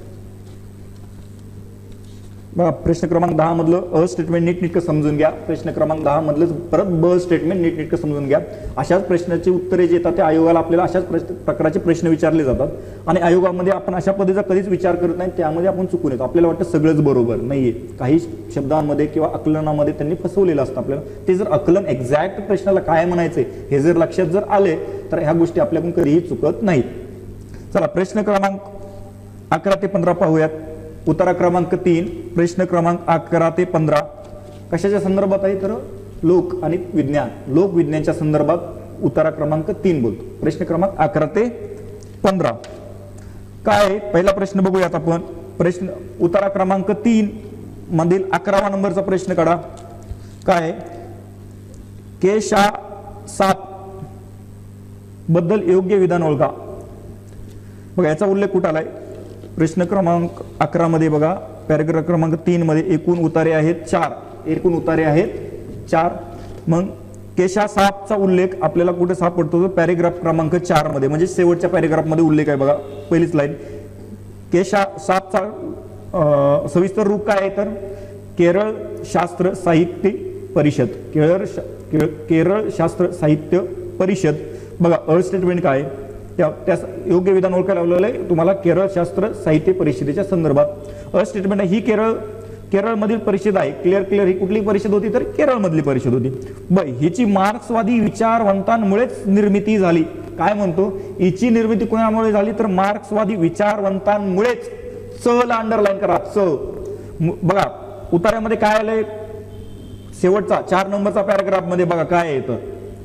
बघा प्रश्न क्रमांक दहा मधलं अ स्टेटमेंट नीटनेटकं समजून घ्या. प्रश्न क्रमांक दहा मधलं परत ब स्टेटमेंट नीटनेटकं समजून घ्या. अशाच प्रश्नाची उत्तरे जे येतात ते आयोगाला आपल्याला अशाच प्रकारचे प्रश्न विचारले जातात आणि आयोगामध्ये आपण अशा पद्धतीचा कधीच विचार करत नाही, त्यामध्ये आपण चुकून येतो. आपल्याला वाटतं सगळंच बरोबर नाहीये, काही शब्दांमध्ये किंवा आकलनामध्ये त्यांनी फसवलेलं असतं आपल्याला. ते जर आकलन एक्झॅक्ट प्रश्नाला काय म्हणायचंय हे जर लक्षात जर आले तर ह्या गोष्टी आपल्याकडून कधीही चुकत नाहीत. चला प्रश्न क्रमांक अकरा ते पंधरा पाहूयात. उत्तरा क्रमांक तीन प्रश्न क्रमांक अकरा ते पंधरा कशाच्या संदर्भात आहे तर लोक आणि विज्ञान, लोक विज्ञानाच्या संदर्भात उत्तरा क्रमांक तीन बोलतो. प्रश्न क्रमांक अकरा ते पंधरा काय, पहिला प्रश्न बघूयात आपण. प्रश्न उत्तरा क्रमांक तीन मधील अकरावा नंबरचा प्रश्न काढा. काय, केशा सात बद्दल योग्य विधान ओळखा. बघा याचा उल्लेख कुठं आलाय प्रश्न क्रमांक अकरा मध्ये. बघा पॅरेग्राफ क्रमांक तीन मध्ये एकूण उतारे आहेत चार, एकूण उतारे आहेत चार. मग केशा सापचा उल्लेख आपल्याला कुठे सापडतो पॅरेग्राफ क्रमांक चार मध्ये, म्हणजे शेवटच्या पॅरेग्राफ मध्ये उल्लेख आहे. बघा पहिलीच लाईन, केशा सापचा सविस्तर रूप काय आहे तर केरळ शास्त्र साहित्य परिषद, केरळ केरळ शास्त्र साहित्य परिषद. बघा अ स्टेटमेंट काय, त्या योग्य विधान ओळखायला लावलेलं आहे तुम्हाला केरळ शास्त्र साहित्य परिषदेच्या संदर्भात. अ स्टेटमेंट ही केरळ केरळ मधील परिषद आहे. क्लिअर क्लिअर ही कुठली परिषद होती तर केरळ मधली परिषद होती. ब हिची मार्क्सवादी विचारवंतांमुळेच निर्मिती झाली. काय म्हणतो, हिची निर्मिती कोणामुळे झाली तर मार्क्सवादी विचारवंतांमुळेच. च ला अंडरलाईन करा, च. बघा उतार्यामध्ये काय आलंय, शेवटचा चार नंबरचा पॅराग्राफ मध्ये बघा काय येतं.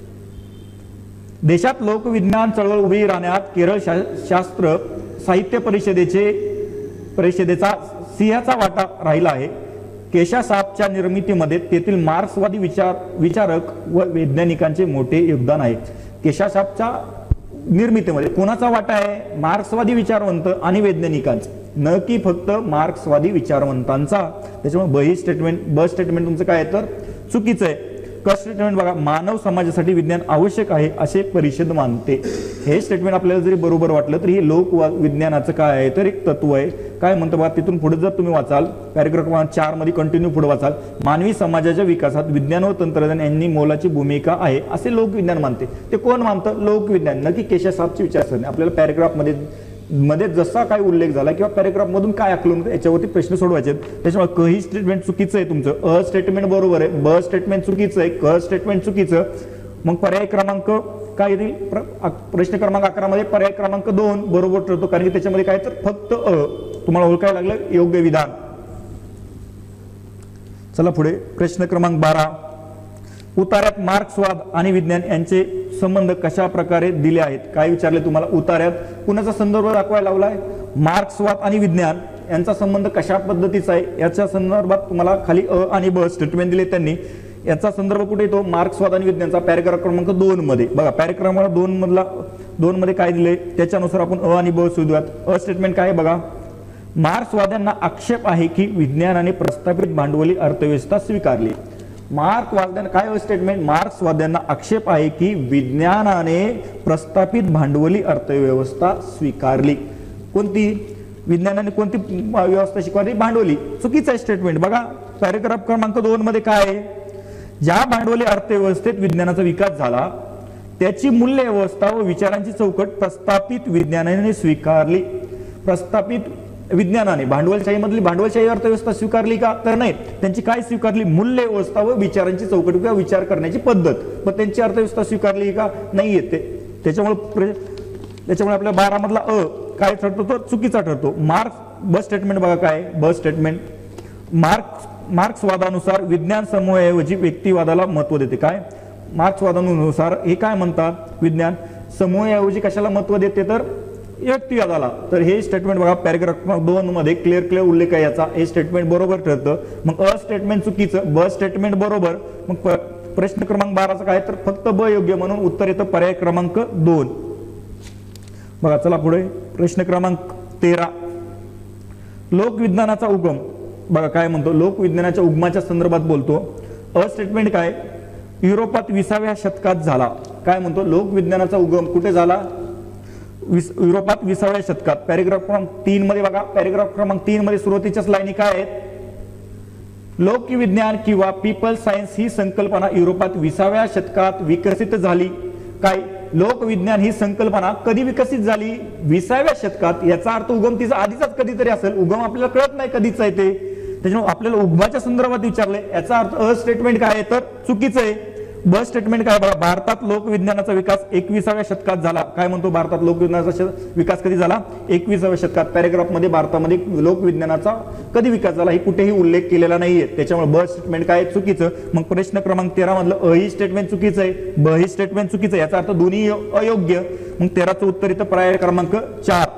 देशात लोकविज्ञान चळवळ उभी राहण्यात केरळ शा, शास्त्र साहित्य परिषदेचे परिषदेचा सिंहाचा वाटा राहिला आहे. केशासापच्या निर्मितीमध्ये तेथील मार्क्सवादी विचार विचारक व वैज्ञानिकांचे मोठे योगदान आहे. केशासापच्या निर्मितीमध्ये कोणाचा वाटा आहे, मार्क्सवादी विचारवंत आणि वैज्ञानिकांचा, न की फक्त मार्क्सवादी विचारवंतांचा. त्याच्यामुळे ब ही स्टेटमेंट ब स्टेटमेंट तुमचं काय आहे तर चुकीचं आहे. क स्टेटमेंट बघा, मानव समाजासाठी विज्ञान आवश्यक आहे असे परिषद मानते. हे स्टेटमेंट आपल्याला जरी बरोबर वाटलं तरी हे लोक विज्ञानाचं काय आहे तर एक तत्व आहे. काय म्हणतं बघा, तिथून पुढे जर तुम्ही वाचाल पॅराग्राफ क्रमांक चार मध्ये कंटिन्यू पुढे वाचाल, मानवी समाजाच्या विकासात विज्ञान व तंत्रज्ञान यांनी मोलाची भूमिका आहे असे लोकविज्ञान मानते. ते कोण मानतं, लोकविज्ञान, नक्की केशासापची विचारसरणी. आपल्याला पॅराग्राफ मध्ये मध्ये जसा काय उल्लेख झाला किंवा पॅराग्राफ मधून काय आकलन याच्यावरती प्रश्न सोडवायचे. त्याच्यामुळे क ही स्टेटमेंट चुकीचं आहे तुमचं, अ स्टेटमेंट बरोबर आहे, ब स्टेटमेंट चुकीचं आहे, क स्टेटमेंट चुकीचं. मग पर्याय क्रमांक काय येईल, प्रश्न क्रमांक अकरा मध्ये पर्याय क्रमांक दोन बरोबर ठरतो, कारण की त्याच्यामध्ये काय तर फक्त अ. तुम्हाला ओळखायला लागलं योग्य विधान. चला पुढे प्रश्न क्रमांक बारा. उतार्यात मार्क्सवाद आणि विज्ञान यांचे संबंध कशा प्रकारे दिले आहेत. काय विचारले तुम्हाला, उतार्यात कुणाचा संदर्भ दाखवायला लावलाय, मार्क्सवाद आणि विज्ञान यांचा संबंध कशा पद्धतीचा आहे याच्या संदर्भात तुम्हाला खाली अ आणि ब स्टेटमेंट दिले त्यांनी. याचा संदर्भ कुठे येतो, मार्क्सवाद आणि विज्ञानचा पॅराग्राफ क्रमांक दोन मध्ये. बघा पॅराग्राफ क्रमांक दोन मधला दोन मध्ये काय दिले त्याच्यानुसार आपण अ आणि ब शोधूयात. अ स्टेटमेंट काय आहे बघा, मार्क्सवाद्यांना आक्षेप आहे की विज्ञानाने प्रस्थापित भांडवली अर्थव्यवस्था स्वीकारली. मार्क्सवाद्यांना काय स्टेटमेंट, मार्क्सवाद्यांना आक्षेप आहे की विज्ञानाने प्रस्थापित भांडवली अर्थव्यवस्था स्वीकारली. कोणती, विज्ञानाने कोणती व्यवस्था शिकवली, भांडवली. चुकीचं आहे स्टेटमेंट. बघा पॅराग्राफ क्रमांक दोन मध्ये काय आहे, ज्या भांडवली अर्थव्यवस्थेत विज्ञानाचा विकास झाला त्याची मूल्य व्यवस्था व विचारांची चौकट प्रस्थापित विज्ञानाने स्वीकारली. प्रस्थापित विज्ञानाने भांडवलशाही मधली भांडवलशाही अर्थव्यवस्था स्वीकारली का तर नाही, त्यांची काय स्वीकारली, मूल्य व्यवस्था व विचारांची चौकट किंवा विचार करण्याची पद्धत. पण त्यांची अर्थव्यवस्था स्वीकारली का नाही येते. त्याच्यामुळे त्याच्यामुळे आपल्या बारा मधला अ काय ठरतो तो चुकीचा ठरतो. मार्क्स ब स्टेटमेंट बघा काय, ब स्टेटमेंट मार्क्स मार्क्सवादानुसार विज्ञान समूहाऐवजी व्यक्तिवादाला महत्व देते. काय, मार्क्सवादानुसार हे काय म्हणतात, विज्ञान समूहाऐवजी कशाला महत्व देते तर व्यक्तिवादाला. तर हे स्टेटमेंट बघा पॅराग्राफ दोन मध्ये क्लिअर क्लिअर उल्लेख आहे याचा. हे स्टेटमेंट बरोबर ठरतं. मग अ स्टेटमेंट चुकीचं, ब स्टेटमेंट बरोबर. मग प्रश्न क्रमांक बाराचा काय तर फक्त ब योग्य, म्हणून उत्तर येतं पर्याय क्रमांक दोन. बघा चला पुढे प्रश्न क्रमांक तेरा. लोकविज्ञानाचा उगम. बघा काय म्हणतो, लोकविज्ञानाच्या उगमाच्या संदर्भात बोलतो. अ स्टेटमेंट काय, युरोपात विसाव्या शतकात झाला. काय म्हणतो, लोकविज्ञानाचा उगम कुठे झाला, युरोपात विसाव्या शतकात. पॅराग्राफ क्रमांक तीन मध्ये बघा, पॅराग्राफ क्रमांक तीन मध्ये सुरुवातीच्याच लाईनी काय आहेत, लोकविज्ञान किंवा पीपल सायन्स ही संकल्पना युरोपात विसाव्या शतकात विकसित झाली. काय, लोकविज्ञान ही संकल्पना कधी विकसित झाली, विसाव्या शतकात. याचा अर्थ उगम तिचा आधीचाच कधीतरी असेल, उगम आपल्याला कळत नाही कधीच आहे ते. त्याच्यामुळे आपल्याला उगमाच्या संदर्भात विचारले, याचा अर्थ अ स्टेटमेंट काय आहे तर चुकीचं आहे. ब स्टेटमेंट काय बघा, भारतात लोकविज्ञानाचा विकास एकविसाव्या शतकात झाला. काय म्हणतो, भारतात लोकविज्ञानाचा विकास कधी झाला, एकविसाव्या शतकात. पॅराग्राफ मध्ये भारतामध्ये लोकविज्ञानाचा कधी विकास झाला हे कुठेही उल्लेख केलेला नाहीये. त्याच्यामुळे ब स्टेटमेंट काय चुकीचं. मग प्रश्न क्रमांक तेरा मधलं अ ही स्टेटमेंट चुकीचं आहे, ब ही स्टेटमेंट चुकीचं आहे. याचा अर्थ दोन्ही अयोग्य. मग तेराचं उत्तर इथं पर्याय क्रमांक चार.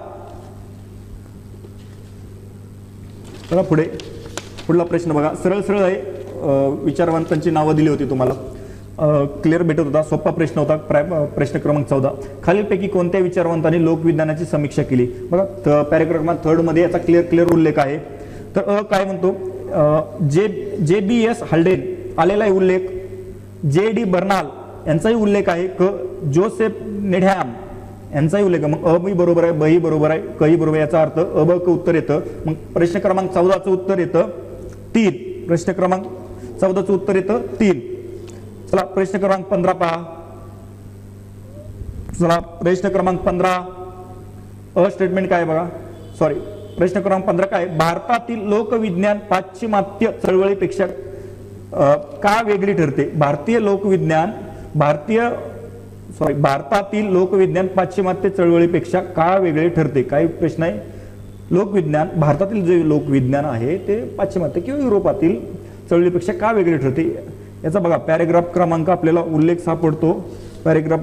चला पुढे पुढला प्रश्न बघा, सरळ सरळ आहे. विचारवंतांची नावं दिली होती तुम्हाला, क्लिअर भेटत होता, सोपा प्रश्न होता. प्रश्न क्रमांक चौदा. खालीलपैकी कोणत्या विचारवंतांनी लोकविज्ञानाची समीक्षा केली. बघा पॅराग्राफ क्रमांक थर्ड मध्ये याचा क्लिअर क्लिअर उल्लेख आहे. तर अ काय म्हणतो, जे जे बी एस हल्डेन आलेला आहे उल्लेख, जे डी बर्नाल यांचाही उल्लेख आहे, क जोसेफ नेडहॅम यांचाही उल्लेख आहे. मग अ बी बरोबर आहे, ब ही बरोबर आहे, क ही बरोबर आहे. याचा अर्थ अ ब क उत्तर येतं. मग प्रश्न क्रमांक चौदाचं उत्तर येतं तीन. प्रश्न क्रमांक चौदाचं उत्तर येतं तीन. चला प्रश्न क्रमांक पंधरा पहा. चला प्रश्न क्रमांक पंधरा अ स्टेटमेंट काय बघा, सॉरी प्रश्न क्रमांक पंधरा काय, भारतातील लोकविज्ञान पाश्चिमात्य चळवळीपेक्षा का वेगळी ठरते. भारतीय लोकविज्ञान भारतीय सॉरी भारतातील लोकविज्ञान पाश्चिमात्य चळवळीपेक्षा का वेगळे ठरते? काय प्रश्न आहे? लोकविज्ञान, भारतातील जे लोकविज्ञान आहे ते पाश्चिमात्य किंवा युरोपातील चळवळीपेक्षा का वेगळे ठरते? याचा बघा पॅरेग्राफ क्रमांक आपल्याला उल्लेख सापडतो पॅरेग्राफ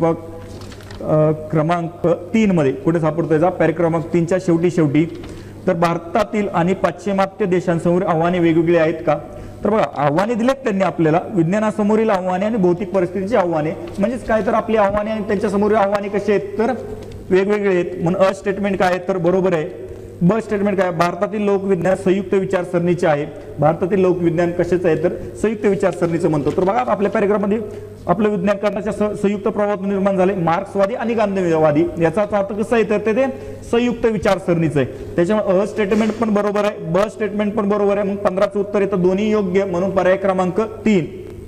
क्रमांक तीन मध्ये. कुठे सापडतो याचा? पॅरेग्राफ क्रमांक तीनच्या शेवटी शेवटी. तर भारतातील आणि पाश्चिमात्य देशांसमोर आव्हाने वेगवेगळी आहेत का? तर बघा आव्हाने दिलेत त्यांनी आपल्याला, विज्ञानासमोरील आव्हाने आणि भौतिक परिस्थितीची आव्हाने. म्हणजेच काय, तर आपली आव्हाने आणि त्यांच्या समोरील आव्हाने कशी आहेत? तर वेगवेगळे आहेत. म्हणून अ स्टेटमेंट काय आहे? तर बरोबर आहे. ब स्टेटमेंट काय? भारतातील लोकविज्ञान संयुक्त विचारसरणीचे आहे. भारतातील लोकविज्ञान कशाचं आहे? तर संयुक्त विचारसरणीचं म्हणतो. तर बघा आपल्या पॅरेग्राफमध्ये आपलं विज्ञान करण्याच्या संयुक्त प्रभावातून निर्माण झाले मार्क्सवादी आणि गांधीवादी. याचा अर्थ कसा आहे? तर ते संयुक्त विचारसरणीचं आहे. त्याच्यामुळे अ स्टेटमेंट पण बरोबर आहे, ब स्टेटमेंट पण बरोबर आहे. मग पंधराचं उत्तर येतं दोन्ही योग्य, म्हणून पर्याय क्रमांक तीन.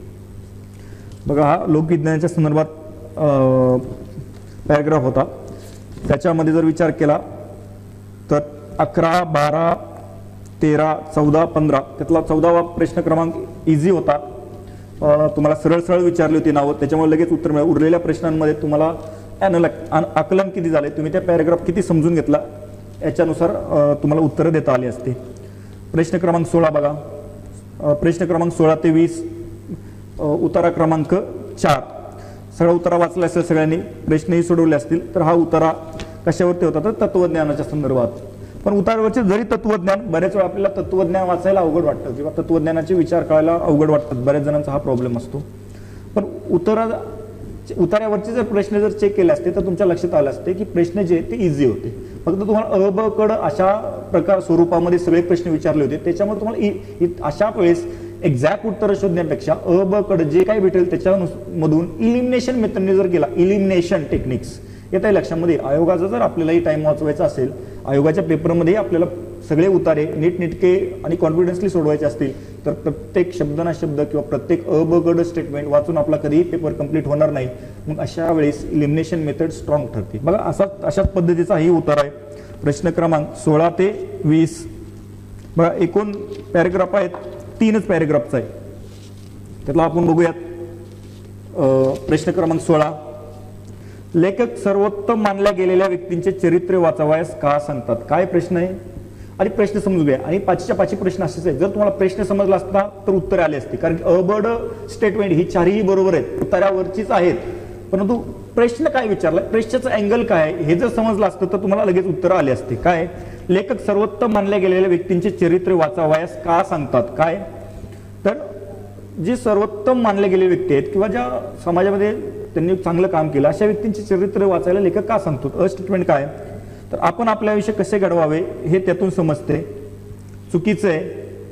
बघा हा लोकविज्ञानाच्या संदर्भात पॅरेग्राफ होता. त्याच्यामध्ये जर विचार केला तर अकरा, बारा, तेरा, चौदा, पंधरा त्यातला चौदावा प्रश्न क्रमांक इझी होता. तुम्हाला सरळ सरळ विचारली होती नावं, त्याच्यामुळे लगेच उत्तर मिळालं. उरलेल्या प्रश्नांमध्ये तुम्हाला आकलन किती झाले, तुम्ही त्या पॅरेग्राफ किती समजून घेतला याच्यानुसार तुम्हाला उत्तरं देता आली असते. प्रश्न क्रमांक सोळा बघा, प्रश्न क्रमांक सोळा ते वीस उतारा क्रमांक चार. सगळा उतारा वाचला असेल सगळ्यांनी, प्रश्नही सोडवले असतील. तर हा उतारा कशावरती होता? तर तत्वज्ञानाच्या संदर्भात. पण उतारावरचे जरी तत्वज्ञान, बऱ्याच वेळा आपल्याला तत्वज्ञान वाचायला अवघड वाटतं किंवा तत्वज्ञानाचे विचार करायला अवघड वाटतात, बऱ्याच जणांचा हा प्रॉब्लेम असतो. पण उतारा उतार्यावरचे जर प्रश्न जर चेक केले असते तर तुमच्या लक्षात आलं असते की प्रश्न जे ते इझी होते. फक्त तुम्हाला अ ब कड अशा प्रकार स्वरूपामध्ये सगळे प्रश्न विचारले होते. त्याच्यामुळे तुम्हाला अशा वेळेस एक्झॅक्ट उत्तर शोधण्यापेक्षा अ ब कड जे काही भेटेल त्याच्यामधून इलिमिनेशन मेथडने जर केला, इलिमिनेशन टेक्निक्स येत आहे लक्षामध्ये. आयोगाचा जर आपल्यालाही टाइम वाचवायचा असेल, आयोगाच्या पेपरमध्ये आपल्याला सगळे उतारे नीटनेटके आणि कॉन्फिडन्सली सोडवायचे असतील तर प्रत्येक शब्द ना शब्द किंवा प्रत्येक अ ब गड स्टेटमेंट वाचून आपला कधीही पेपर कंप्लीट होणार नाही. मग अशा वेळेस इलिमिनेशन मेथड स्ट्रॉंग ठरते. बघा असा अशाच पद्धतीचा ही उतार आहे. प्रश्न क्रमांक सोळा ते वीस. बघा एकूण पॅरेग्राफ आहेत, तीनच पॅरेग्राफचा आहे. त्यातला आपण बघूयात. प्रश्न क्रमांक सोळा, लेखक सर्वोत्तम मानल्या गेलेल्या व्यक्तींचे चरित्र वाचावयास का सांगतात? काय प्रश्न आहे आणि प्रश्न समजू घ्या. आणि पाचच्या पाचही प्रश्न असेच आहेत. जर तुम्हाला प्रश्न समजला असता तर उत्तरे आली असती, कारण अबड स्टेटमेंट ही चारही बरोबर आहेत, उत्तरावरचीच आहेत. परंतु प्रश्न काय विचारलाय, प्रश्नाचं अँगल काय हे जर समजलं असतं तर तुम्हाला लगेच उत्तर आले असते. काय? लेखक सर्वोत्तम मानल्या गेलेल्या व्यक्तींचे चरित्र वाचावयास का सांगतात? काय? तर जे सर्वोत्तम मानले गेलेले व्यक्ती आहेत किंवा ज्या समाजामध्ये त्यांनी चांगलं काम केलं अशा व्यक्तींचे चरित्र वाचायला लेखक का सांगतो? अ स्टेटमेंट काय? तर आपण आपले आयुष्य कसे घडवावे हे त्यातून समजते, चुकीचं आहे.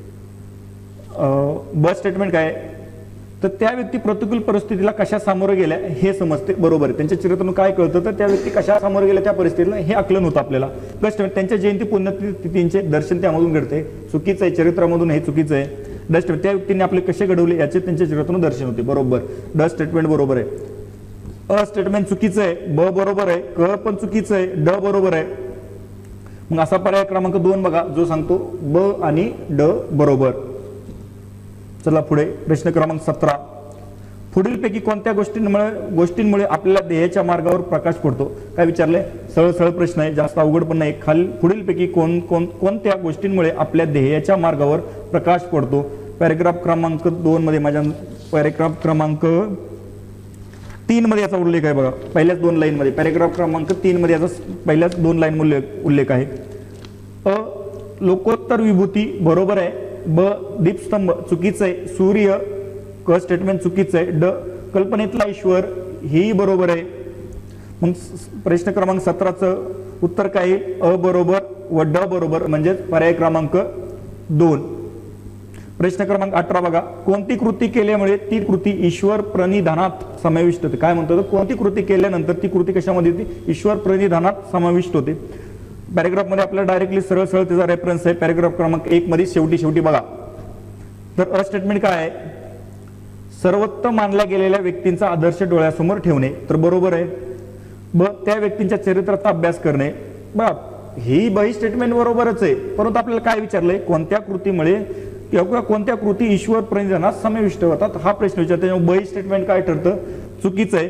ब स्टेटमेंट काय? तर त्या व्यक्ती प्रतिकूल परिस्थितीला कशा सामोरे गेल्या हे समजते, बरोबर आहे. त्यांच्या चरित्रातून काय कळतं तर त्या व्यक्ती कशा सामोरे गेल्या त्या परिस्थितीला हे आकलन होतं आपल्याला. प्लस स्टेटमेंट त्यांच्या जयंती पुण्यतिथींचे दर्शन त्यामधून घडते, चुकीचं आहे. चरित्रामधून हे चुकीचं आहे. ड स्टेटमेंट त्या व्यक्तीने आपले कसे घडवले याचे त्यांच्या चरित्रातून दर्शन होते, बरोबर. ड स्टेटमेंट बरोबर आहे. अ स्टेटमेंट चुकीचं आहे, ब बरोबर आहे, क पण चुकीचं आहे, ड बरोबर आहे. मग असा पर्याय क्रमांक दोन बघा जो सांगतो ब आणि ड बरोबर. चला पुढे. प्रश्न क्रमांक सतरा, पुढीलपैकी कोणत्या गोष्टींमुळे गोष्टींमुळे आपल्याला ध्येयाच्या मार्गावर प्रकाश पडतो? काय विचारले? सरळ सरळ प्रश्न आहे, जास्त अवघड पण नाही. खाली पुढीलपैकी कोण कोण कोणत्या गोष्टींमुळे आपल्या ध्येयाच्या मार्गावर प्रकाश पडतो? पॅरेग्राफ क्रमांक दोन मध्ये माझ्या पॅरेग्राफ क्रमांक तीन मध्ये याचा उल्लेख आहे बघा, पहिल्याच दोन लाईन मध्ये. पॅरेग्राफ क्रमांक तीन मध्ये याचा पहिल्याच दोन लाईन मध्ये उल्लेख आहे. अ लोकोत्तर विभूती बरोबर आहे. ब दीपस्तंभ चुकीचं आहे. सूर्य क स्टेटमेंट चुकीचं आहे. ड कल्पनेतला ईश्वर ही बरोबर आहे. मग प्रश्न क्रमांक सतराचं उत्तर काय? अ बरोबर व ड बरोबर, म्हणजेच पर्याय क्रमांक दोन. प्रश्न क्रमांक अठरा बघा, कोणती कृती केल्यामुळे ती कृती ईश्वर प्रणिधानात समाविष्ट होते? काय म्हणतो? कोणती कृती केल्यानंतर ती कृती कशामध्ये होती? ईश्वर प्रणिधानात समाविष्ट होते. पॅरेग्राफ मध्ये आपल्याला डायरेक्टली सरळ सरळ त्याचा रेफरन्स आहे. पॅरेग्राफ क्रमांक एक मध्ये शेवटी शेवटी बघा. तर अ स्टेटमेंट काय आहे? सर्वोत्तम मानल्या गेलेल्या व्यक्तींचा आदर्श डोळ्यासमोर ठेवणे, तर बरोबर आहे. ब त्या व्यक्तींच्या चरित्राचा अभ्यास करणे, बघा ही बही स्टेटमेंट बरोबरच आहे. परंतु आपल्याला काय विचारलंय? कोणत्या कृतीमुळे किंवा कोणत्या कृती ईश्वर प्रणिधानात समाविष्ट होतात हा प्रश्न विचारतो. बही स्टेटमेंट काय ठरतं? चुकीचं आहे.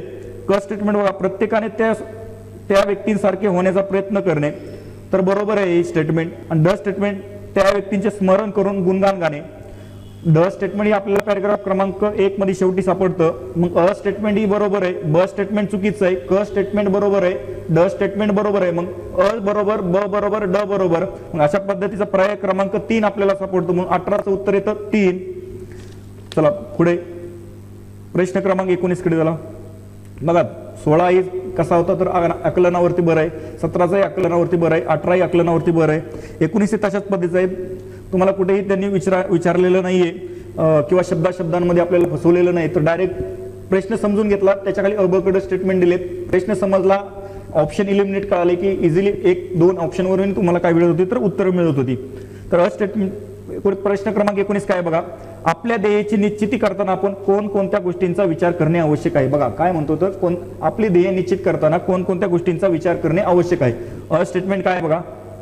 क स्टेटमेंट बघा, प्रत्येकाने त्या त्या व्यक्तींसारखे होण्याचा प्रयत्न करणे, तर बरोबर आहे हे स्टेटमेंट. आणि ड स्टेटमेंट त्या व्यक्तींचे स्मरण करून गुणगान गाणे. ड स्टेटमेंट ही आपल्याला पॅराग्राफ क्रमांक एक मध्ये शेवटी सापडतं. मग अ स्टेटमेंट ही बरोबर आहे, ब स्टेटमेंट चुकीचं आहे, क स्टेटमेंट बरोबर आहे, ड स्टेटमेंट बरोबर आहे, मग अ बरोबर, ब बरोबर, ड बरोबर. मग अशा पद्धतीचा पर्याय क्रमांक तीन आपल्याला सापडतो. म्हणून अठराचं उत्तर येतं तीन. चला पुढे प्रश्न क्रमांक एकोणीस कडे झाला. बघा सोळा ही कसा होता तर आकलनावरती बरं आहे, सतराचाही आकलनावरती बरं आहे, अठराही आकलनावरती बरं आहे, एकोणीस हे तशाच पद्धतीचं आहे. तुम्हाला कुठेही त्यांनी विचारा विचारलेलं नाहीये किंवा शब्दा शब्दांमध्ये आपल्याला फसवलेलं नाही, तर डायरेक्ट प्रश्न समजून घेतला, त्याच्या खाली अ ब क ड स्टेटमेंट दिलेत, प्रश्न समजला, ऑप्शन इलिमिनेट कळाले की इझिली एक दोन ऑप्शनवरून तुम्हाला काय मिळत होती तर उत्तर मिळत होती. तर अ स्टेटमेंट प्रश्न क्रमांक एकोणीस काय बघा, आपल्या ध्येयाची निश्चिती करताना आपण कोणकोणत्या गोष्टींचा विचार करणे आवश्यक आहे. बघा काय म्हणतो तर कोण आपली ध्येय निश्चित करताना कोणकोणत्या गोष्टींचा विचार करणे आवश्यक आहे. अ स्टेटमेंट काय बघा,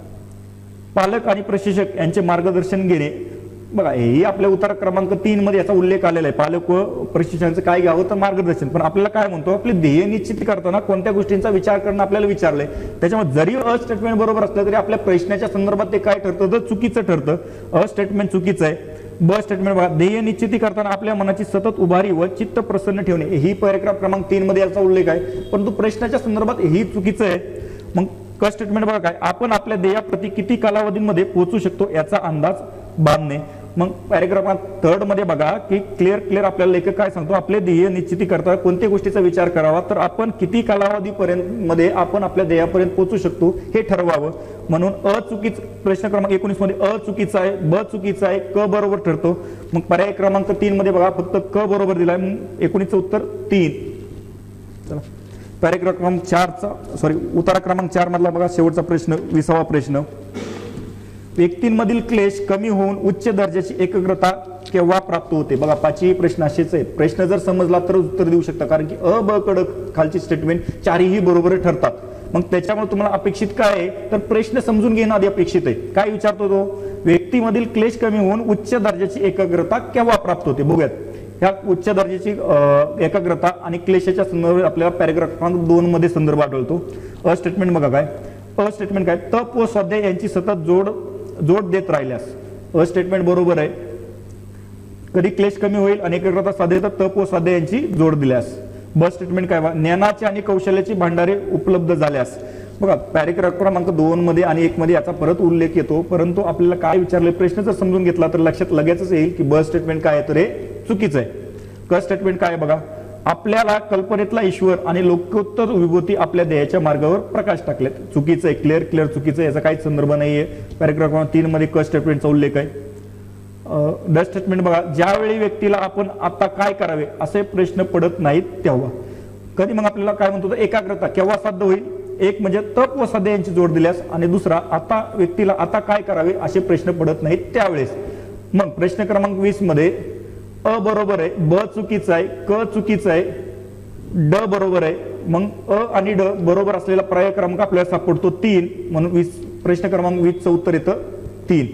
पालक आणि प्रशिक्षक यांचे मार्गदर्शन घेणे. बघा हे आपल्या उत्तर क्रमांक तीन मध्ये याचा उल्लेख आलेला आहे, पालक व प्रशिक्षकांचं काय घ्यावं तर मार्गदर्शन. पण आपल्याला काय म्हणतो, आपले ध्येय निश्चित करताना कोणत्या गोष्टींचा विचार करणं आपल्याला विचारलंय. त्याच्यामुळे जरी अ स्टेटमेंट बरोबर असलं तरी आपल्या प्रश्नाच्या संदर्भात ते काय ठरतं तर चुकीचं ठरतं. अ स्टेटमेंट चुकीचं आहे. ब स्टेटमेंट बघा, ध्येय निश्चिती करताना आपल्या मनाची सतत उभारी व चित्त प्रसन्न ठेवणे, ही पॅराग्राफ क्रमांक तीन मध्ये याचा उल्लेख आहे, परंतु प्रश्नाच्या संदर्भात ही चुकीचं आहे. मग क स्टेटमेंट बघा काय, आपण आपल्या ध्येयाप्रती किती कालावधीमध्ये पोहोचू शकतो याचा अंदाज बांधणे. मग पॅराग्राफ थर्ड मध्ये बघा की क्लिअर क्लिअर आपल्याला लेखक काय सांगतो, आपले ध्येय निश्चिती करता कोणत्या गोष्टीचा विचार करावा तर आपण किती कालावधीपर्यंत मध्ये आपण आपल्या ध्येयापर्यंत पोहोचू शकतो हे ठरवावं. म्हणून अ चुकीच प्रश्न क्रमांक एकोणीस मध्ये अ चुकीचा आहे, ब चुकीचा आहे, क बरोबर ठरतो. मग पर्याय क्रमांक तीन मध्ये बघा फक्त क बरोबर दिलाय, मग एकोणीसचं उत्तर तीन. चला पॅराग्राफ क्रमांक चारचा सॉरी उतारा क्रमांक चार मधला बघा शेवटचा प्रश्न, विसावा प्रश्न, व्यक्तींमधील क्लेश कमी होऊन उच्च दर्जाची एकाग्रता केव्हा प्राप्त होते. बघा पाचही प्रश्न असेच आहेत, प्रश्न जर समजला तर उत्तर देऊ शकता, कारण की अ ब क ड खालची स्टेटमेंट चारही बरोबर ठरतात. मग त्याच्यामुळे तुम्हाला अपेक्षित काय आहे तर प्रश्न समजून घेणं आधी अपेक्षित आहे. काय विचारतो तो, व्यक्तीमधील क्लेश कमी होऊन उच्च दर्जाची एकाग्रता केव्हा प्राप्त होते. बघूयात ह्या उच्च दर्जाची एकाग्रता आणि क्लेशाच्या संदर्भात आपल्याला पॅराग्राफ क्रमांक दोन मध्ये संदर्भ आढळतो. अ स्टेटमेंट बघा काय, अ स्टेटमेंट काय, तप व स्वाध्याय यांची सतत जोड जोड देत राहिल्यास. अ स्टेटमेंट बरोबर आहे, कधी क्लेश कमी होईल आणि एकाग्रता साधे तर तप व स्वाध्याय यांची जोड दिल्यास. ब स्टेटमेंट काय, ज्ञानाची आणि कौशल्याची भांडारे उपलब्ध झाल्यास. बघा पॅराग्राफ क्रमांक दोन मध्ये आणि एक मध्ये याचा परत उल्लेख येतो, परंतु आपल्याला काय विचारले प्रश्न जर समजून घेतला तर लक्षात लगेचच येईल की ब स्टेटमेंट काय आहे तर हे चुकीचं आहे. क स्टेटमेंट काय बघा, आपल्याला कल्पनेतला ईश्वर आणि लोकोत्तर विभूती आपल्या ध्येयाच्या मार्गावर प्रकाश टाकलेत. चुकीचं आहे, क्लिअर क्लिअर चुकीचं आहे, याचा काहीच संदर्भ नाहीये. पॅराग्राफ क्रमांक तीन मध्ये क स्टेटमेंटचा उल्लेख आहे. ड स्टेटमेंट बघा, ज्यावेळी व्यक्तीला आपण आता काय करावे असे प्रश्न पडत नाहीत तेव्हा. कधी मग आपल्याला काय म्हणतो तर एकाग्रता केव्हा साध्य होईल, एक म्हणजे तप व साध्य यांची जोड दिल्यास, आणि दुसरा आता व्यक्तीला आता काय करावे असे प्रश्न पडत नाहीत त्यावेळेस. मग प्रश्न क्रमांक वीस मध्ये अ बरोबर आहे, ब चुकीचं आहे, क चुकीचं आहे, ड बरोबर आहे. मग अ आणि ड बरोबर असलेला पर्याय क्रमांक आपल्याला सापडतो तीन, म्हणून वीस प्रश्न क्रमांक वीस चं उत्तर येतं तीन.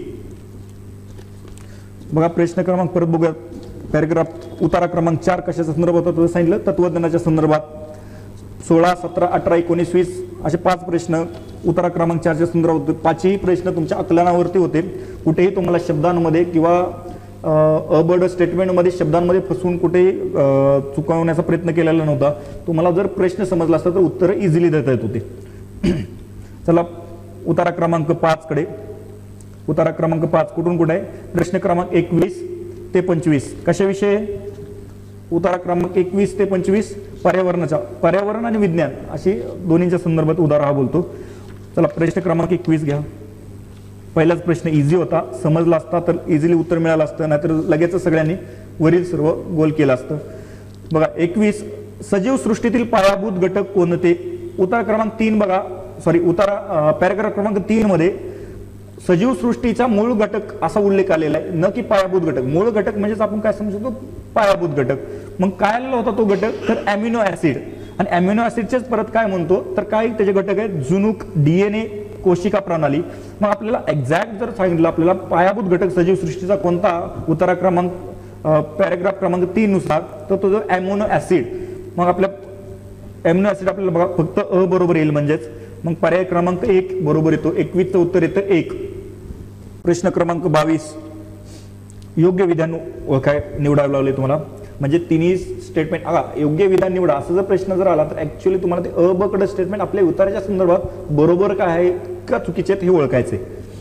बघा प्रश्न क्रमांक परत बघूया, पॅराग्राफ उतारा क्रमांक चार कशाच्या संदर्भात होतं सांगितलं, तत्वज्ञानाच्या संदर्भात. सोळा सतरा अठरा एकोणीस वीस असे पाच प्रश्न उतारा क्रमांक चारच्या संदर्भात होते. पाचही प्रश्न तुमच्या आकलनावरती होते, कुठेही तुम्हाला शब्दांमध्ये किंवा अ ब ड स्टेटमेंटमध्ये शब्दांमध्ये फसवून कुठेही चुकवण्याचा प्रयत्न केलेला नव्हता. तुम्हाला जर प्रश्न समजला असता तर उत्तर इझिली देता येत होते. चला उतारा क्रमांक पाच कडे, उतारा क्रमांक पाच कुठून कुठे आहे, प्रश्न क्रमांक एकवीस ते पंचवीस कशाविषयी, उतारा क्रमांक एकवीस ते पंचवीस पर्यावरणाचा, पर्यावरण आणि विज्ञान अशी दोन्हीच्या संदर्भात उतारा हा बोलतो. चला प्रश्न क्रमांक एकवीस घ्या. पहिलाच प्रश्न इझी होता, समजला असता तर इझिली उत्तर मिळालं असतं, नाहीतर लगेच सगळ्यांनी वरील सर्व गोल केलं असतं. बघा एकवीस, सजीव सृष्टीतील पायाभूत घटक कोणते. उतारा क्रमांक तीन बघा, सॉरी उतारा पॅराग्राफ क्रमांक तीन मध्ये सजीव सृष्टीचा मूळ घटक असा उल्लेख आलेला आहे, न की पायाभूत घटक. मूळ घटक म्हणजेच आपण काय समजतो पायाभूत घटक. मग काय आलेला होता तो घटक तर अॅमिनो ऍसिड, आणि अॅमिनो ऍसिडचेच परत काय म्हणतो तर काय त्याचे घटक आहेत, जुनूक, डीएनए, कोशिका प्रणाली. मग आपल्याला एक्झॅक्ट जर सांगितलं आपल्याला पायाभूत घटक सजीव सृष्टीचा कोणता उतारा क्रमांक पॅराग्राफ क्रमांक तीन नुसार तर तो जो अॅमिनो ऍसिड. मग आपल्या अॅमिनो ऍसिड आपल्याला बघा फक्त अ बरोबर येईल, म्हणजेच मग पर्याय क्रमांक एक बरोबर येतो. एकवीसचं उत्तर येतं एक. प्रश्न क्रमांक बावीस, योग्य विधान काय निवडावं लागले तुम्हाला, म्हणजे तिन्ही स्टेटमेंट बघा योग्य विधान निवडा असं जर प्रश्न जर आला तर ऍक्च्युअली तुम्हाला ते अ ब कडे स्टेटमेंट आपल्या उत्तराच्या संदर्भात बरोबर काय आहे का चुकीचे हे ओळखायचे.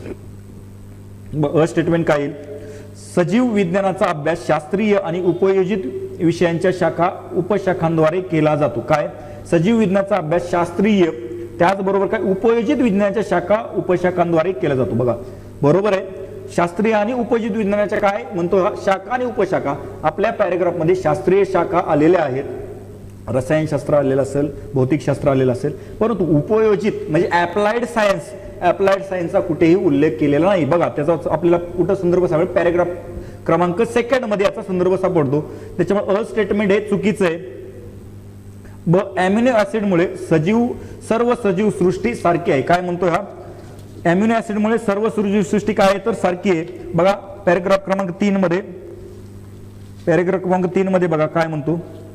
अ स्टेटमेंट काय येईल, सजीव विज्ञानाचा अभ्यास शास्त्रीय आणि उपयोजित विषयांच्या शाखा उपशाखांद्वारे केला जातो. काय, सजीव विज्ञानाचा अभ्यास शास्त्रीय त्याचबरोबर काय उपयोजित विज्ञानाच्या शाखा उपशाखांद्वारे केला जातो. बघा बरोबर आहे, शास्त्रीय आणि उपयोजित विज्ञानाच्या काय म्हणतो हा शाखा आणि उपशाखा. आपल्या पॅरेग्राफ मध्ये शास्त्रीय शाखा आलेल्या आहेत, रसायनशास्त्र आलेलं असेल, भौतिकशास्त्र आलेलं असेल, परंतु उपयोजित म्हणजे अप्लाइड सायन्स, अप्लाइड सायन्सचा कुठेही उल्लेख केलेला नाही. बघा त्याचा आपल्याला कुठं संदर्भ सापडेल, पॅरेग्राफ क्रमांक सेकंड मध्ये याचा संदर्भ सापडतो. त्याच्यामुळे अ स्टेटमेंट हे चुकीचं आहे. ब, अॅमिनो ऍसिड मुळे सजीव सर्व सजीव सृष्टी सारखी आहे. काय म्हणतो हा, अॅमिनो ऍसिड मुळे सर्व सजीव सृष्टी काय आहे तर सारखी आहे. बघा पॅरेग्राफ क्रमांक तीन मध्ये, पॅरेग्राफ क्रमांक तीन मध्ये बघा काय म्हणतो,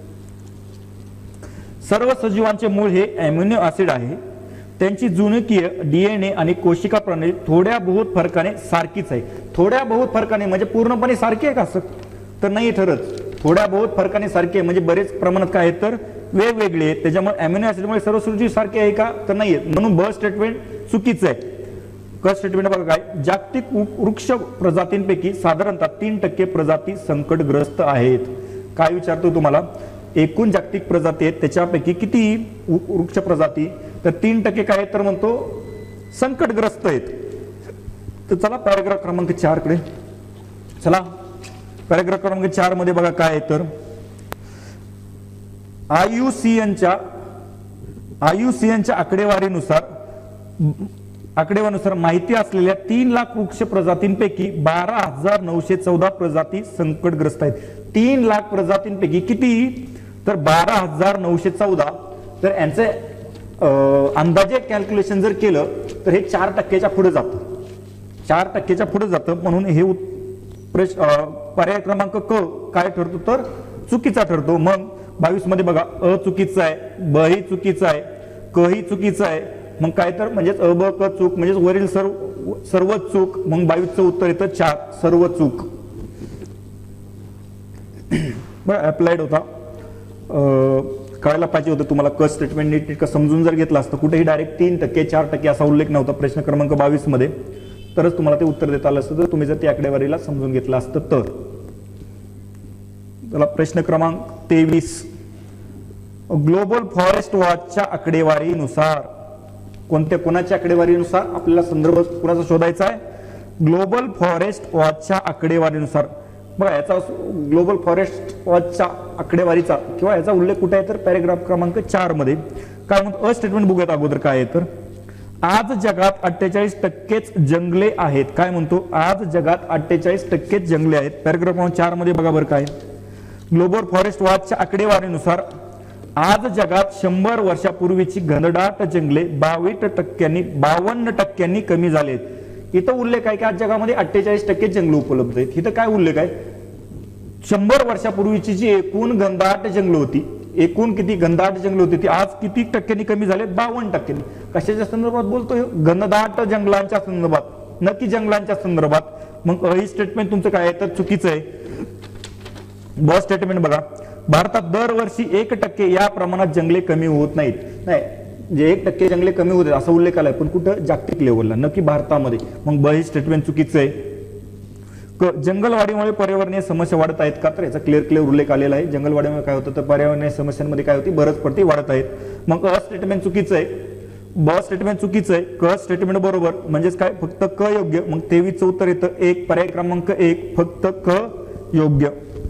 सर्व सजीवांचे मूळ हे अॅमिनो ऍसिड आहे. त्यांची जुनुकीय डीएनए आणि कोशिका प्रणाली थोड्या बहुत फरकाने सारखीच आहे. थोड्या बहुत फरकाने म्हणजे पूर्णपणे सारखी आहे का असं तर नाही ठरत. थोड्या बहुत फरकाने सारखी आहे म्हणजे बरेच प्रमाणात काय आहे तर वेगवेगळे आहेत. त्याच्यामुळे अॅमिनो ऍसिडमुळे सर्व सजीव सारखे आहे का तर नाही, म्हणून ब स्टेटमेंट चुकीचं आहे. क स्टेटमेंट बघा काय, जागतिक वृक्ष प्रजातींपैकी साधारणतः तीन टक्के प्रजाती संकटग्रस्त आहेत. काय विचारतो तुम्हाला, एकूण जागतिक प्रजाती आहेत त्याच्यापैकी किती वृक्ष प्रजाती तर तीन टक्के काय तर म्हणतो संकटग्रस्त आहेत. तर चला पॅरेग्राफ क्रमांक चार कडे चला. पॅरेग्राफ क्रमांक चार मध्ये बघा काय आहे तर आयुसीएनच्या आयुसीएनच्या आकडेवारीनुसार आकडेवारीनुसार माहिती असलेल्या तीन लाख वृक्ष प्रजातींपैकी बारा हजार नऊशे चौदा प्रजाती संकटग्रस्त आहेत. तीन लाख प्रजातींपैकी किती तर बारा हजार नऊशे चौदा. तर यांचे अंदाजे कॅल्क्युलेशन जर केलं तर हे चार टक्क्याच्या पुढे जातं, चार टक्क्याच्या पुढे जातं. म्हणून हे पर्याय क्रमांक क काय ठरतो तर चुकीचा ठरतो. मग बावीस मध्ये बघा अ चुकीचं आहे, ब ही चुकीचं आहे, क ही चुकीचं आहे. मग काय तर म्हणजेच अ ब क चूक, म्हणजेच वरील सर्व सर्व चूक. मग बावीसचं उत्तर येतं चार, सर्व चूक. बरं अप्लाइड होता, कळायला पाहिजे होतं तुम्हाला. क स्टेटमेंट नीट नीट समजून जर घेतलं असतं, कुठेही डायरेक्ट तीन टक्के चार टक्के असा उल्लेख नव्हता प्रश्न क्रमांक बावीस मध्ये, तरच तुम्हाला ते उत्तर देता आलं असतं जर तुम्ही जर त्या आकडेवारीला समजून घेतलं असतं तर. चला प्रश्न क्रमांक तेवीस, ग्लोबल फॉरेस्ट वॉचच्या आकडेवारीनुसार, कोणत्या कोणाच्या आकडेवारीनुसार आपल्याला संदर्भ कोणाचा शोधायचा आहे, ग्लोबल फॉरेस्ट वॉचच्या आकडेवारीनुसार. बघा याचा ग्लोबल फॉरेस्ट वॉचच्या आकडेवारीचा किंवा याचा उल्लेख कुठे आहे तर पॅरेग्राफ क्रमांक चार मध्ये. काय म्हणतो अ स्टेटमेंट बघूयात अगोदर काय आहे तर आज जगात अठ्ठेचाळीस टक्केच जंगले आहेत. काय म्हणतो आज जगात अठ्ठेचाळीस टक्केच जंगले आहेत. पॅरेग्राफ क्रमांक चार मध्ये बघा बरं काय, ग्लोबल फॉरेस्ट वॉचच्या आकडेवारीनुसार आज जगात शंभर वर्षापूर्वीची घनदाट जंगले बावीस टक्क्यांनी बावन्न टक्क्यांनी कमी झालेत. इथं उल्लेख आहे की आज जगामध्ये अठ्ठेचाळीस टक्के जंगल उपलब्ध आहेत. इथं काय उल्लेख आहे, शंभर वर्षापूर्वीची जी एकूण घनदाट जंगल होती, एकूण किती घनदाट जंगल होती ती आज किती टक्क्यांनी कमी झाले, बावन्न टक्क्यांनी. कशाच्या संदर्भात बोलतोय, घनदाट जंगलांच्या संदर्भात, नक्की जंगलांच्या संदर्भात. मग ही स्टेटमेंट तुमचं काय आहे तर चुकीचं आहे. ब स्टेटमेंट बघा, भारतात दरवर्षी एक टक्के या प्रमाणात जंगले कमी होत नाहीत. नाही जे एक टक्के जंगले कमी होते असा उल्लेख आलाय, पण कुठं जागतिक लेवलला, नक्की भारतामध्ये. मग ब ही स्टेटमेंट चुकीचं आहे. क जंगलवाढीमुळे पर्यावरणीय समस्या वाढत आहेत का तर याचा क्लिअर क्लिअर उल्लेख आलेला आहे. जंगलवाढीमुळे काय होतं तर पर्यावरणीय समस्यांमध्ये काय होती बरंच पडती वाढत आहेत. मग अ स्टेटमेंट चुकीचं आहे, ब स्टेटमेंट चुकीचं आहे, क स्टेटमेंट बरोबर. म्हणजेच काय फक्त क योग्य. मग तेवीसचं उत्तर येतं एक, पर्याय क्रमांक एक फक्त क योग्य.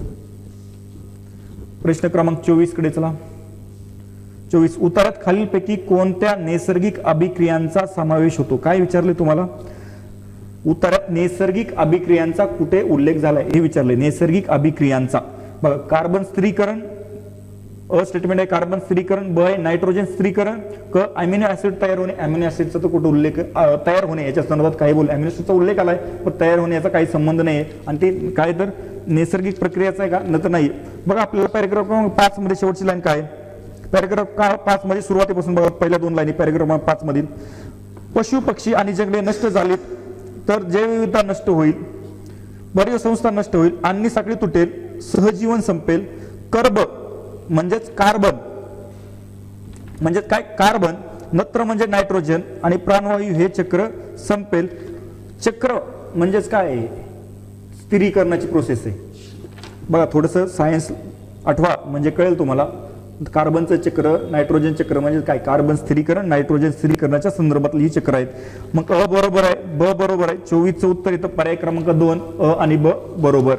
प्रश्न क्रमांक चोवीस कडे चला. चोवीस, उत्तरात खालीलपैकी कोणत्या नैसर्गिक अभिक्रियांचा समावेश होतो. काय विचारले तुम्हाला, उत्तरात नैसर्गिक अभिक्रियांचा कुठे उल्लेख झालाय हे विचारले. नैसर्गिक अभिक्रियांचा बघा, कार्बन स्थिरीकरण, अ स्टेटमेंट आहे कार्बन स्थिरीकरण, ब आहे नायट्रोजन स्थिरीकरण, क अमिनो ऍसिड तयार होणे. अमिनो ऍसिडचा तो कुठे उल्लेख, तयार होणे याच्या संदर्भात काही बोल, अमिनो ऍसिडचा उल्लेख आलाय पण तयार होणे याचा काही संबंध नाही. आणि ते काय तर नैसर्गिक प्रक्रियाचा आहे का नंतर नाही. बघा आपल्याला पॅरेग्राफ क्रमांक पाच मध्ये शेवटची लाईन काय, पॅरेग्राफ का पाच मध्ये सुरुवातीपासून बघा, पहिल्या दोन लाईनी पॅरेग्राफ पाच मधील, पशु पक्षी आणि जंगले नष्ट झालीत तर जैवविविधता नष्ट होईल, बरीच संस्था नष्ट होईल, अन्नी साखळी तुटेल, सहजीवन संपेल, कर्ब म्हणजेच कार्बन म्हणजेच काय कार्बन, नत्र म्हणजे नायट्रोजन आणि प्राणवायू हे चक्र संपेल. चक्र म्हणजेच काय, स्थिरीकरणाची प्रोसेस आहे. बघा थोडंसं सायन्स आठवा म्हणजे कळेल तुम्हाला. कार्बनचं चक्र, नायट्रोजन चक्र म्हणजे काय, कार्बन स्थिरीकरण, नायट्रोजन स्थिरीकरणाच्या संदर्भातली ही चक्र आहेत. मग अ बरोबर आहे, ब बरोबर आहे. चोवीसचं उत्तर इथं पर्याय क्रमांक दोन अ आणि ब बरोबर.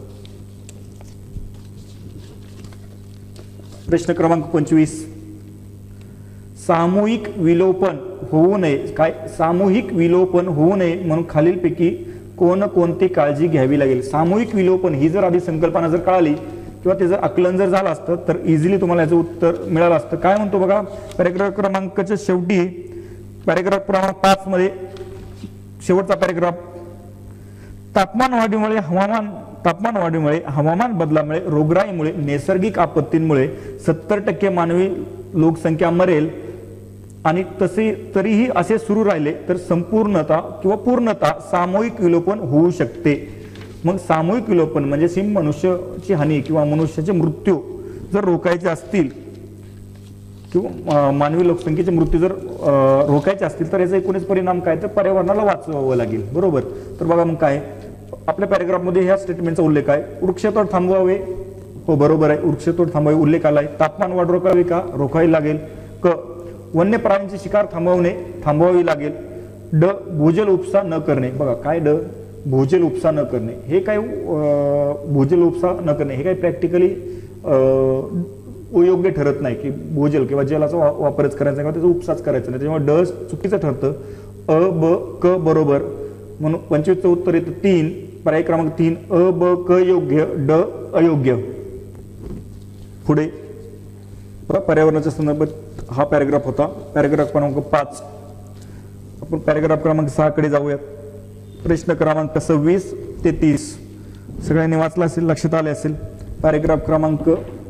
प्रश्न क्रमांक पंचवीस, सामूहिक विलोपन होऊ नये, काय सामूहिक विलोपन होऊ नये म्हणून खालीलपैकी कोण कोणती काळजी घ्यावी लागेल. सामूहिक विलोपन ही जर आधी संकल्पना जर कळाली किंवा ते जर आकलन जर झालं असतं तर इझिली तुम्हाला याचं उत्तर मिळालं असतं. काय म्हणतो बघा, पॅरेग्राफ क्रमांकाच्या शेवटी पॅरेग्राफ क्रमांक पाच मध्ये शेवटचा पॅरेग्राफ, तापमान वाढीमुळे हवामान तापमान वाढीमुळे हवामान बदलामुळे रोगराईमुळे नैसर्गिक आपत्तींमुळे सत्तर टक्के मानवी लोकसंख्या मरेल आणि तसे तरीही असे सुरू राहिले तर संपूर्णता किंवा पूर्णता सामूहिक विलोपन होऊ शकते. मग सामूहिक विलोपन म्हणजे सिम मनुष्याची हानी किंवा मनुष्याचे मृत्यू जर रोखायचे असतील किंवा मानवी लोकसंख्येचे मृत्यू जर रोखायचे असतील तर याचा एकूणच परिणाम काय, तर पर्यावरणाला वाचवावं लागेल. बरोबर. तर बघा मग काय आपल्या पॅरेग्राफमध्ये ह्या स्टेटमेंटचा उल्लेख आहे. वृक्षतोड थांबवावे, हो बरोबर आहे, वृक्षतोड थांबवावे उल्लेख आलाय. तापमान वाढ रोखावी का, रोखावी लागेल. क वन्य प्राण्यांची शिकार थांबवणे, थांबवावी लागेल. ड भूजल उपसा न करणे. बघा काय ड, भूजल उपसा न करणे. हे काय भूजल उपसा न करणे हे काही प्रॅक्टिकली योग्य ठरत नाही की भूजल किंवा जलाचा वापरच करायचा किंवा त्याचा उपसाच करायचा नाही. त्याच्यामुळे ड चुकीचं ठरतं. अ ब क बरोबर म्हणून पंचवीसचं उत्तर येतं तीन, पर्याय क्रमांक तीन अ ब क योग्य, ड अयोग्य. पुढे पर्यावरणाच्या संदर्भात हा पॅरेग्राफ होता. पॅरेग्राफ क्रमांक पाच. आपण पॅरेग्राफ क्रमांक सहा कडे जाऊयात. प्रश्न क्रमांक सव्वीस ते तीस सगळ्यांनी वाचला असेल, लक्षात आले असेल. पॅरेग्राफ क्रमांक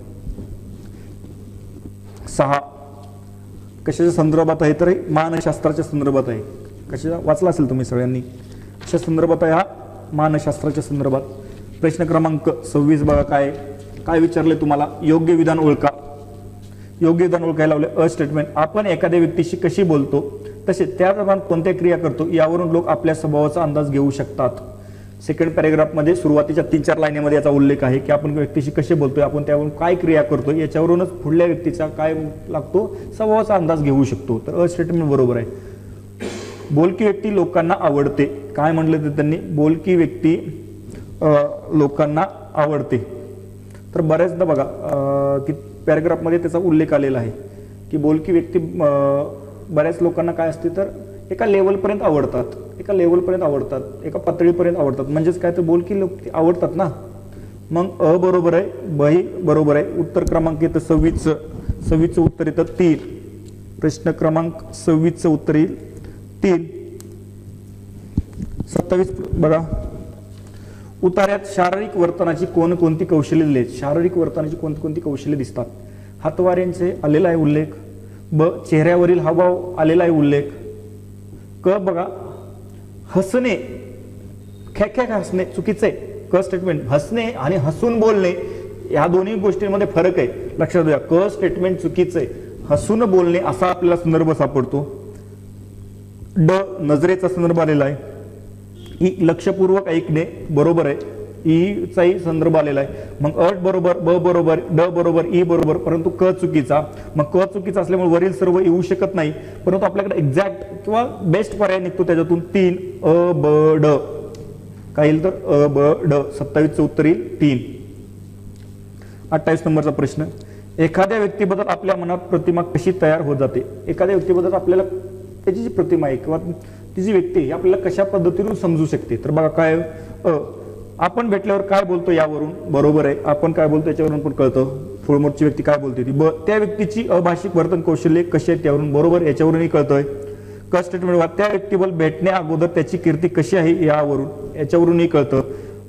सहा कशाच्या संदर्भात आहे, तर मानसशास्त्राच्या संदर्भात आहे. कशा वाचला असेल तुम्ही सगळ्यांनी, कशा संदर्भात आहे हा, मानसशास्त्राच्या संदर्भात. प्रश्न क्रमांक सव्वीस बघा काय काय विचारले तुम्हाला, योग्य विधान ओळखा. योग्य विधान ओळखायला लावले. अ स्टेटमेंट, आपण एखाद्या व्यक्तीशी कशी बोलतो तसेच त्या दरम्यान कोणत्या क्रिया करतो यावरून लोक आपल्या स्वभावाचा अंदाज घेऊ शकतात. सेकंड पॅरेग्राफमध्ये सुरुवातीच्या तीन चार लाईनीमध्ये याचा उल्लेख आहे की आपण व्यक्तीशी कसे बोलतोय, आपण त्यावरून काय क्रिया करतो याच्यावरूनच पुढल्या व्यक्तीचा काय लागतो स्वभावाचा अंदाज घेऊ शकतो. तर अ स्टेटमेंट बरोबर आहे. बोलकी व्यक्ती लोकांना आवडते. काय म्हणलं ते त्यांनी, बोलकी व्यक्ती लोकांना आवडते. तर बऱ्याचदा बघा की पॅरेग्राफमध्ये त्याचा उल्लेख आलेला आहे की बोलकी व्यक्ती बऱ्याच लोकांना काय असते तर एका लेवलपर्यंत आवडतात, एका लेवलपर्यंत आवडतात, एका पातळीपर्यंत आवडतात. म्हणजेच काय तर बोलकी लोक आवडतात ना. मग अ बरोबर आहे, ब ही बरोबर आहे. उत्तर क्रमांक येतं सव्वीसचं सव्वीसचं उत्तर येतं तीन. प्रश्न क्रमांक सव्वीसचं उत्तर येईल तीन. सत्तावीस बघा, उतार्यात शारीरिक वर्तनाची कोणकोणती कौशल्य दिली. शारीरिक वर्तनाची कोणकोणती कौशल्य दिसतात. हातवाऱ्यांचे आलेला आहे उल्लेख. ब चेहऱ्यावरील हावभाव आलेला आहे उल्लेख. क बघा, हसणे, ख्याख्या हसणे चुकीचं आहे. क स्टेटमेंट, हसणे आणि हसून बोलणे या दोन्ही गोष्टींमध्ये फरक आहे, लक्षात घ्या. क स्टेटमेंट चुकीचं आहे. हसून बोलणे असा आपल्याला संदर्भ सापडतो. ड नजरेचा संदर्भ आलेला आहे. ई लक्षपूर्वक ऐकणे बरोबर आहे, ईचाही संदर्भ आलेला आहे. मग अट बरोबर, ब बरोबर, ड बरोबर, ई बरोबर, परंतु क चुकीचा. मग क चुकीचा असल्यामुळे वरील सर्व येऊ शकत नाही, परंतु आपल्याकडे एक्झॅक्ट किंवा बेस्ट पर्याय निघतो त्याच्यातून तीन अ ब ड. काय येईल तर अ ब ड. सत्तावीसचं उत्तर येईल तीन. अठ्ठावीस नंबरचा प्रश्न, एखाद्या व्यक्तीबद्दल आपल्या मनात प्रतिमा कशी तयार होत जाते. एखाद्या व्यक्तीबद्दल आपल्याला त्याची जी प्रतिमा आहे किंवा ती जी व्यक्ती आहे आपल्याला कशा पद्धतीने समजू शकते. तर बघा काय, अ आपण भेटल्यावर काय बोलतो यावरून बरोबर आहे, आपण काय बोलतो याच्यावरून पण कळतं थोडमोठची व्यक्ती काय बोलते ती. ब त्या व्यक्तीची अभाषिक वर्तन कौशल्य कशी आहे त्यावरून बरोबर याच्यावरूनही कळतंय. क स्टेटमेंट, त्या व्यक्तीबद्दल भेटण्या अगोदर त्याची कीर्ती कशी आहे यावरून याच्यावरूनही कळतं.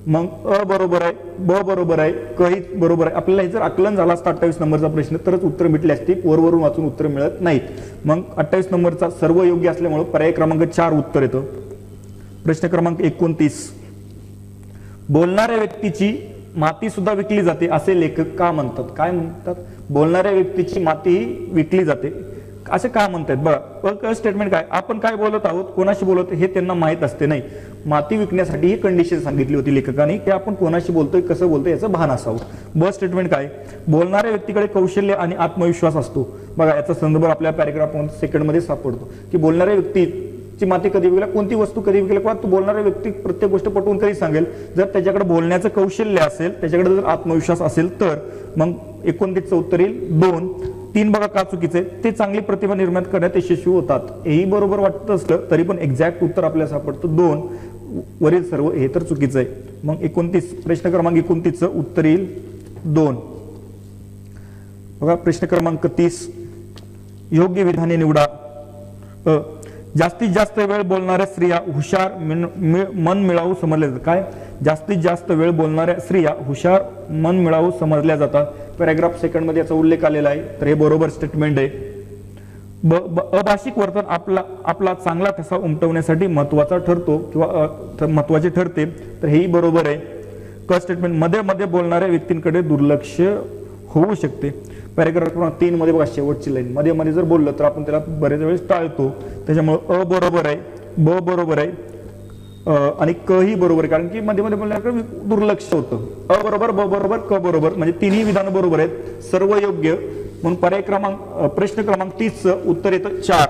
मग अ बरोबर आहे, ब बरोबर आहे, क ही बरोबर आहे. आपल्याला हे जर आकलन झाला असता अठ्ठावीस नंबरचा प्रश्न तरच उत्तर भेटले असते, वरवरून वाचून उत्तर मिळत नाहीत. मग अठ्ठावीस नंबरचा सर्व योग्य असल्यामुळे पर्याय क्रमांक चार उत्तर येतं. प्रश्न क्रमांक एकोणतीस, बोलणाऱ्या व्यक्तीची माती सुद्धा विकली जाते असे लेखक का म्हणतात? काय म्हणतात? बोलणाऱ्या व्यक्तीची माती विकली जाते असे का म्हणतात? बघा स्टेटमेंट काय, आपण काय बोलत आहोत, कोणाशी बोलत हे त्यांना माहीत असते. नाही, माती विकण्यासाठी ही कंडिशन सांगितली होती लेखकाने की आपण कोणाशी बोलतोय, कसं बोलतोय याचं भान असावं. ब स्टेटमेंट काय, बोलणाऱ्या व्यक्तीकडे कौशल्य आणि आत्मविश्वास असतो. बघा याचा संदर्भ आपल्या पॅरेग्राफ सेकंड मध्ये सापडतो की बोलणाऱ्या व्यक्तीची माती कधी विकला, कोणती वस्तू कधी विकली, किंवा तो बोलणारा व्यक्ती प्रत्येक गोष्ट पटवून कधी सांगेल. जर त्याच्याकडे बोलण्याचं कौशल्य असेल, त्याच्याकडे जर आत्मविश्वास असेल तर मग एकोणतीसचं उत्तर येईल दोन. तीन बघा का चुकीचं आहे, ते चांगली प्रतिभा निर्माण करण्यात यशस्वी होतात. हेही बरोबर वाटत असलं तरी पण एक्झॅक्ट उत्तर आपल्याला सापडतं दोन. वरील सर्व हे तर चुकीचं आहे. मग एकोणतीस, प्रश्न क्रमांक एकोणतीसचं उत्तर येईल दोन. बघा प्रश्न क्रमांक तीस, योग्य विधाने निवडा. अ जास्तीत जास्त वेळ बोलणाऱ्या स्त्रिया हुशार, मन मिळावू समजल्या जातात. काय, जास्तीत जास्त वेळ बोलणाऱ्या स्त्रिया हुशार, मन मिळावू समजल्या जातात. पॅराग्राफ सेकंड मध्ये याचा उल्लेख आलेला आहे, तर हे बरोबर स्टेटमेंट आहे. ब अभाषिक वर्तन आपला आपला चांगला ठसा उमटवण्यासाठी महत्वाचा ठरतो किंवा महत्वाचे ठरते, तर हेही बरोबर आहे. क स्टेटमेंट, मध्ये मध्ये बोलणाऱ्या व्यक्तींकडे दुर्लक्ष होऊ शकते. पॅराग्राफ क्रमांक तीन मध्ये बघा शेवटची लाईन, मध्ये मध्ये जर बोललं तर आपण त्याला बरेच वेळेस टाळतो, त्याच्यामुळे अ बरोबर आहे, ब बरोबर आहे आणि क ही बरोबर आहे, कारण की मध्ये मध्ये बोलण्याकडे दुर्लक्ष होतं. अ बरोबर, ब बरोबर, क बरोबर, म्हणजे तिन्ही विधान बरोबर आहेत, सर्व योग्य. म्हणून पर्याय क्रमांक प्रश्न क्रमांक तीस च उत्तर येतं चार.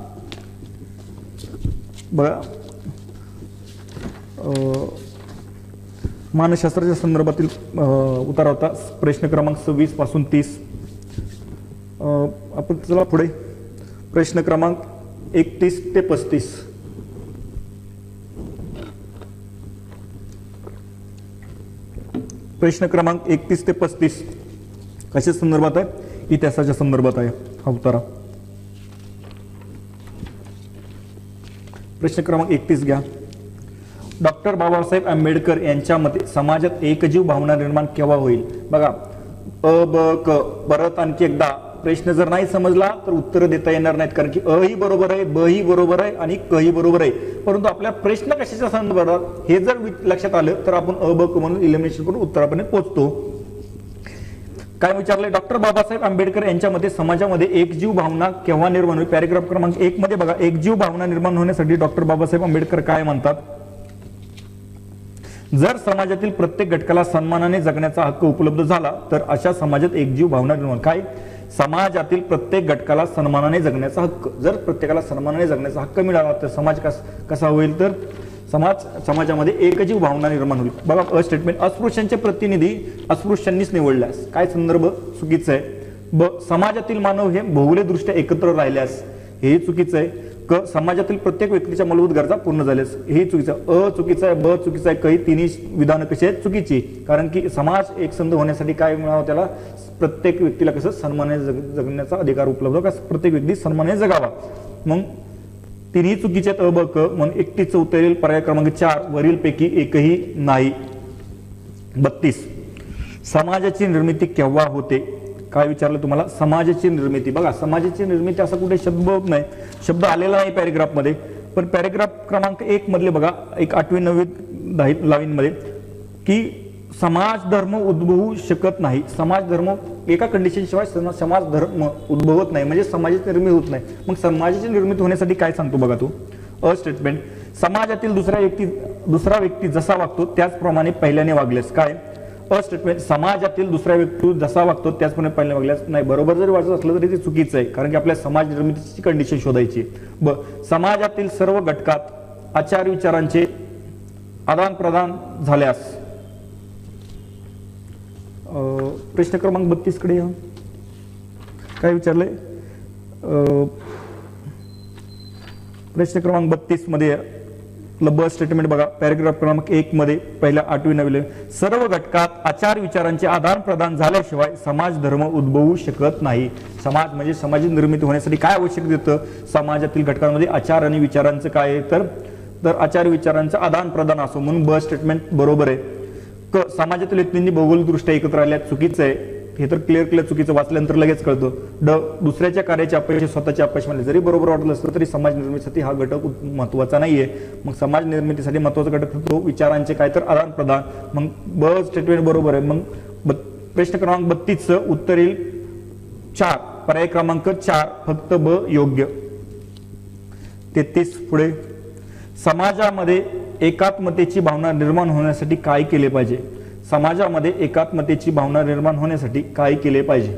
बघा मानसशास्त्राच्या संदर्भातील उतारा होता प्रश्न क्रमांक सव्वीस पासून तीस. आपण चला पुढे प्रश्न क्रमांक एकतीस ते पस्तीस. प्रश्न क्रमांक एकतीस ते पस्तीस कशा संदर्भात आहे? इतिहासाच्या संदर्भात आहे हा उतारा. प्रश्न क्रमांक एकतीस घ्या. डॉक्टर बाबासाहेब आंबेडकर यांच्या मते समाजात एकजीव भावना निर्माण केव्हा होईल? बघा अ ब क, परत आणखी एकदा प्रश्न जर नाही समजला तर उत्तर देता येणार नाहीत, कारण की अ ही बरोबर आहे, ब ही बरोबर आहे आणि क ही बरोबर आहे. परंतु आपल्या प्रश्न कशाच्या संदर्भात हे जर लक्षात आलं तर आपण अ ब क म्हणून इलिमिनेशन करून उत्तरापर्यंत पोहोचतो. काय विचारलंय? डॉक्टर बाबासाहेब आंबेडकर यांच्या मते समाजामध्ये एकजीव भावना केव्हा निर्माण होईल? पॅरेग्राफ क्रमांक एक मध्ये बघा, एकजीव भावना निर्माण होण्यासाठी डॉक्टर बाबासाहेब आंबेडकर काय म्हणतात? जर समाजातील प्रत्येक घटकाला सन्मानाने जगण्याचा हक्क उपलब्ध झाला तर अशा समाजात एकजीव भावना निर्माण. काय? समाजातील प्रत्येक घटकाला सन्मानाने जगण्याचा हक्क, जर प्रत्येकाला सन्मानाने जगण्याचा हक्क मिळाला तर समाज कसा होईल? तर समाज समाजामध्ये एकजीव भावना निर्माण होईल. बघा अ स्टेटमेंट, अस्पृश्यांचे प्रतिनिधी अस्पृश्यांनीच निवडल्यास. काय संदर्भ चुकीचा आहे? ब समाजातील मानव हे बहुलदृष्ट्या एकत्र राहिल्यास, हे चुकीचं आहे. क समाजातील प्रत्येक व्यक्तीच्या मूलभूत गरजा पूर्ण झाल्यास, हे चुकीचं. अ चुकीचं आहे, ब चुकीचं आहे, काही तिन्ही विधानं कशी आहेत? चुकीची. कारण की समाज एकसंध होण्यासाठी काय मिळावं? त्याला प्रत्येक व्यक्तीला कसं सन्मानाने जग जगण्याचा अधिकार उपलब्ध, का प्रत्येक व्यक्ती सन्मानाने जगावा. मग तिन्ही चुकीचे आहेत अ ब क. म्हणून एकतीसचं उत्तर येईल पर्याय क्रमांक चार, वरील पैकी एकही नाही. बत्तीस, समाजाची निर्मिती केव्हा होते? काय विचारलं तुम्हाला? समाजाची निर्मिती. बघा समाजाची निर्मिती असा कुठे शब्द नाही, शब्द आलेला नाही पॅरेग्राफ मध्ये, पण पॅरेग्राफ क्रमांक एक मधले बघा, एक आठवी नववी दहावी लाईन मध्ये की समाज धर्म उद्भवू शकत नाही. समाज धर्म एका कंडिशन शिवाय समाज धर्म उद्भवत नाही, म्हणजे समाजाची निर्मिती होत नाही. मग समाजाची निर्मिती होण्यासाठी काय सांगतो बघा तो अ स्टेटमेंट, समाजातील दुसऱ्या व्यक्ती दुसरा व्यक्ती जसा वागतो त्याचप्रमाणे पहिल्याने वागल्यास. काय? अ स्टेटमेंट, समाजातील दुसरा व्यक्ती जसा वागतो त्याचप्रमाणे पहिल्याने वागल्यास. नाही, बरोबर जरी वाचत असलं तरी ते चुकीचं आहे, कारण की आपल्या समाज निर्मितीची कंडिशन शोधायची. ब समाजातील सर्व घटकात आचार विचारांचे आदान प्रदान झाल्यास. प्रश्न क्रमांक बत्तीस कडे या. काय विचारलंय? प्रश्न क्रमांक बत्तीस मध्ये ब स्टेटमेंट बघा, पॅरेग्राफ क्रमांक एक मध्ये पहिल्या आठवी नववी, सर्व घटकात आचार विचारांचे आदान प्रदान झाल्याशिवाय समाज धर्म उद्भवू शकत नाही. समाज म्हणजे समाजाची निर्मिती होण्यासाठी काय आवश्यक देतं? समाजातील घटकांमध्ये आचार आणि विचारांचं काय आहे? तर तर आचार विचारांचं आदान प्रदान असो, म्हणून ब स्टेटमेंट बरोबर आहे. क समाजातील व्यक्तींनी भौगोलिकदृष्ट्या एकत्र आल्या, चुकीचं आहे, हे तर क्लिअर क्लिअर चुकीचं, वाचल्यानंतर लगेच कळतं. ड दुसऱ्याच्या कार्याचे अपयश स्वतःचे अपयश मानले, जरी बरोबर वाटलं असलं तरी समाज निर्मितीसाठी हा घटक महत्त्वाचा नाहीये. मग समाज निर्मितीसाठी महत्त्वाचा घटक तो विचारांचे काय तर आदान प्रदान. मग ब स्टेटमेंट बरोबर आहे. मग प्रश्न क्रमांक बत्तीस उत्तर येईल चार, पर्याय क्रमांक चार फक्त ब योग्य. तेहतीस पुढे, समाजामध्ये एकात्मतेची भावना निर्माण होण्यासाठी काय केले पाहिजे? समाजामध्ये एकात्मतेची भावना निर्माण होण्यासाठी काय केले पाहिजे?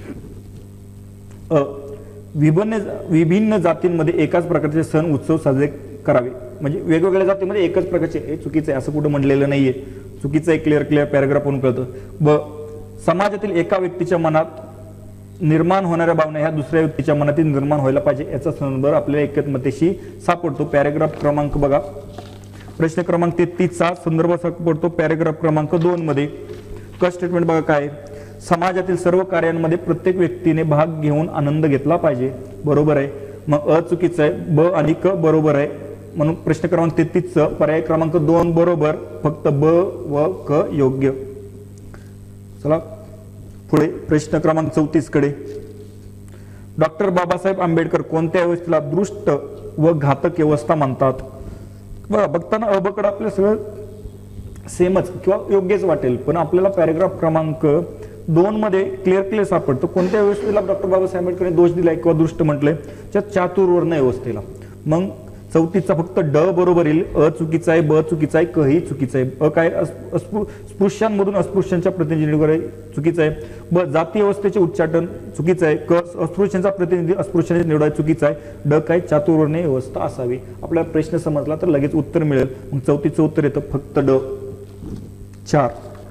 अ विभिन्न विभिन्न जातींमध्ये एकाच प्रकारचे सण उत्सव साजरे करावे. म्हणजे वेगवेगळ्या जातीमध्ये एकच प्रकारचे, हे चुकीचं आहे, असं कुठं म्हटलेलं नाहीये, चुकीचं आहे, क्लिअर क्लिअर पॅराग्राफवरून कळतं. ब समाजातील एका व्यक्तीच्या मनात निर्माण होणाऱ्या भावना ह्या दुसऱ्या व्यक्तीच्या मनातील निर्माण व्हायला पाहिजे, याचा संदर्भ आपल्याला एकात्मतेशी सापडतो. पॅराग्राफ क्रमांक बघा, प्रश्न क्रमांक तेहतीसचा संदर्भ सापडतो पॅराग्राफ क्रमांक दोन मध्ये. क स्टेटमेंट बघा काय, समाजातील सर्व कार्यांमध्ये प्रत्येक व्यक्तीने भाग घेऊन आनंद घेतला पाहिजे, बरोबर आहे. मग अ चुकीचं आहे, ब आणि क बरोबर आहे. म्हणून प्रश्न क्रमांक तेहतीसचा पर्याय क्रमांक दोन बरोबर, फक्त ब व क योग्य. चला पुढे प्रश्न क्रमांक चौतीस कडे. डॉक्टर बाबासाहेब आंबेडकर कोणत्या व्यवस्थेला दृष्ट व घातक व्यवस्था म्हणतात? बघा, बघताना अबकड आपलं सगळं सेमच किंवा योग्यच वाटेल, पण आपल्याला पॅराग्राफ क्रमांक दोन मध्ये क्लिअर क्लिअर सापडतो कोणत्या व्यवस्थेला डॉक्टर बाबासाहेब आंबेडकरने दोष दिलाय किंवा दृष्ट म्हटलंय, त्या चातुर्वर्ण व्यवस्थेला. मग चौतीसचा फक्त ड बरोबर येईल, अ चुकीचा आहे, ब चुकीचा आहे, क ही चुकीचं आहे. अ काय स्पृश्यांमधून अस्पृश्यांच्या प्रतिनिधी चुकीचं आहे. ब जाती व्यवस्थेचे उच्चाटन चुकीचं आहे. क अस्पृश्यांचा प्रतिनिधी अस्पृश्यांचे निवडाय चुकीचं आहे. ड काय चातुर्वर्णीय व्यवस्था असावी. आपल्याला प्रश्न समजला तर लगेच उत्तर मिळेल. मग चौतीसचं उत्तर येतं फक्त ड. चार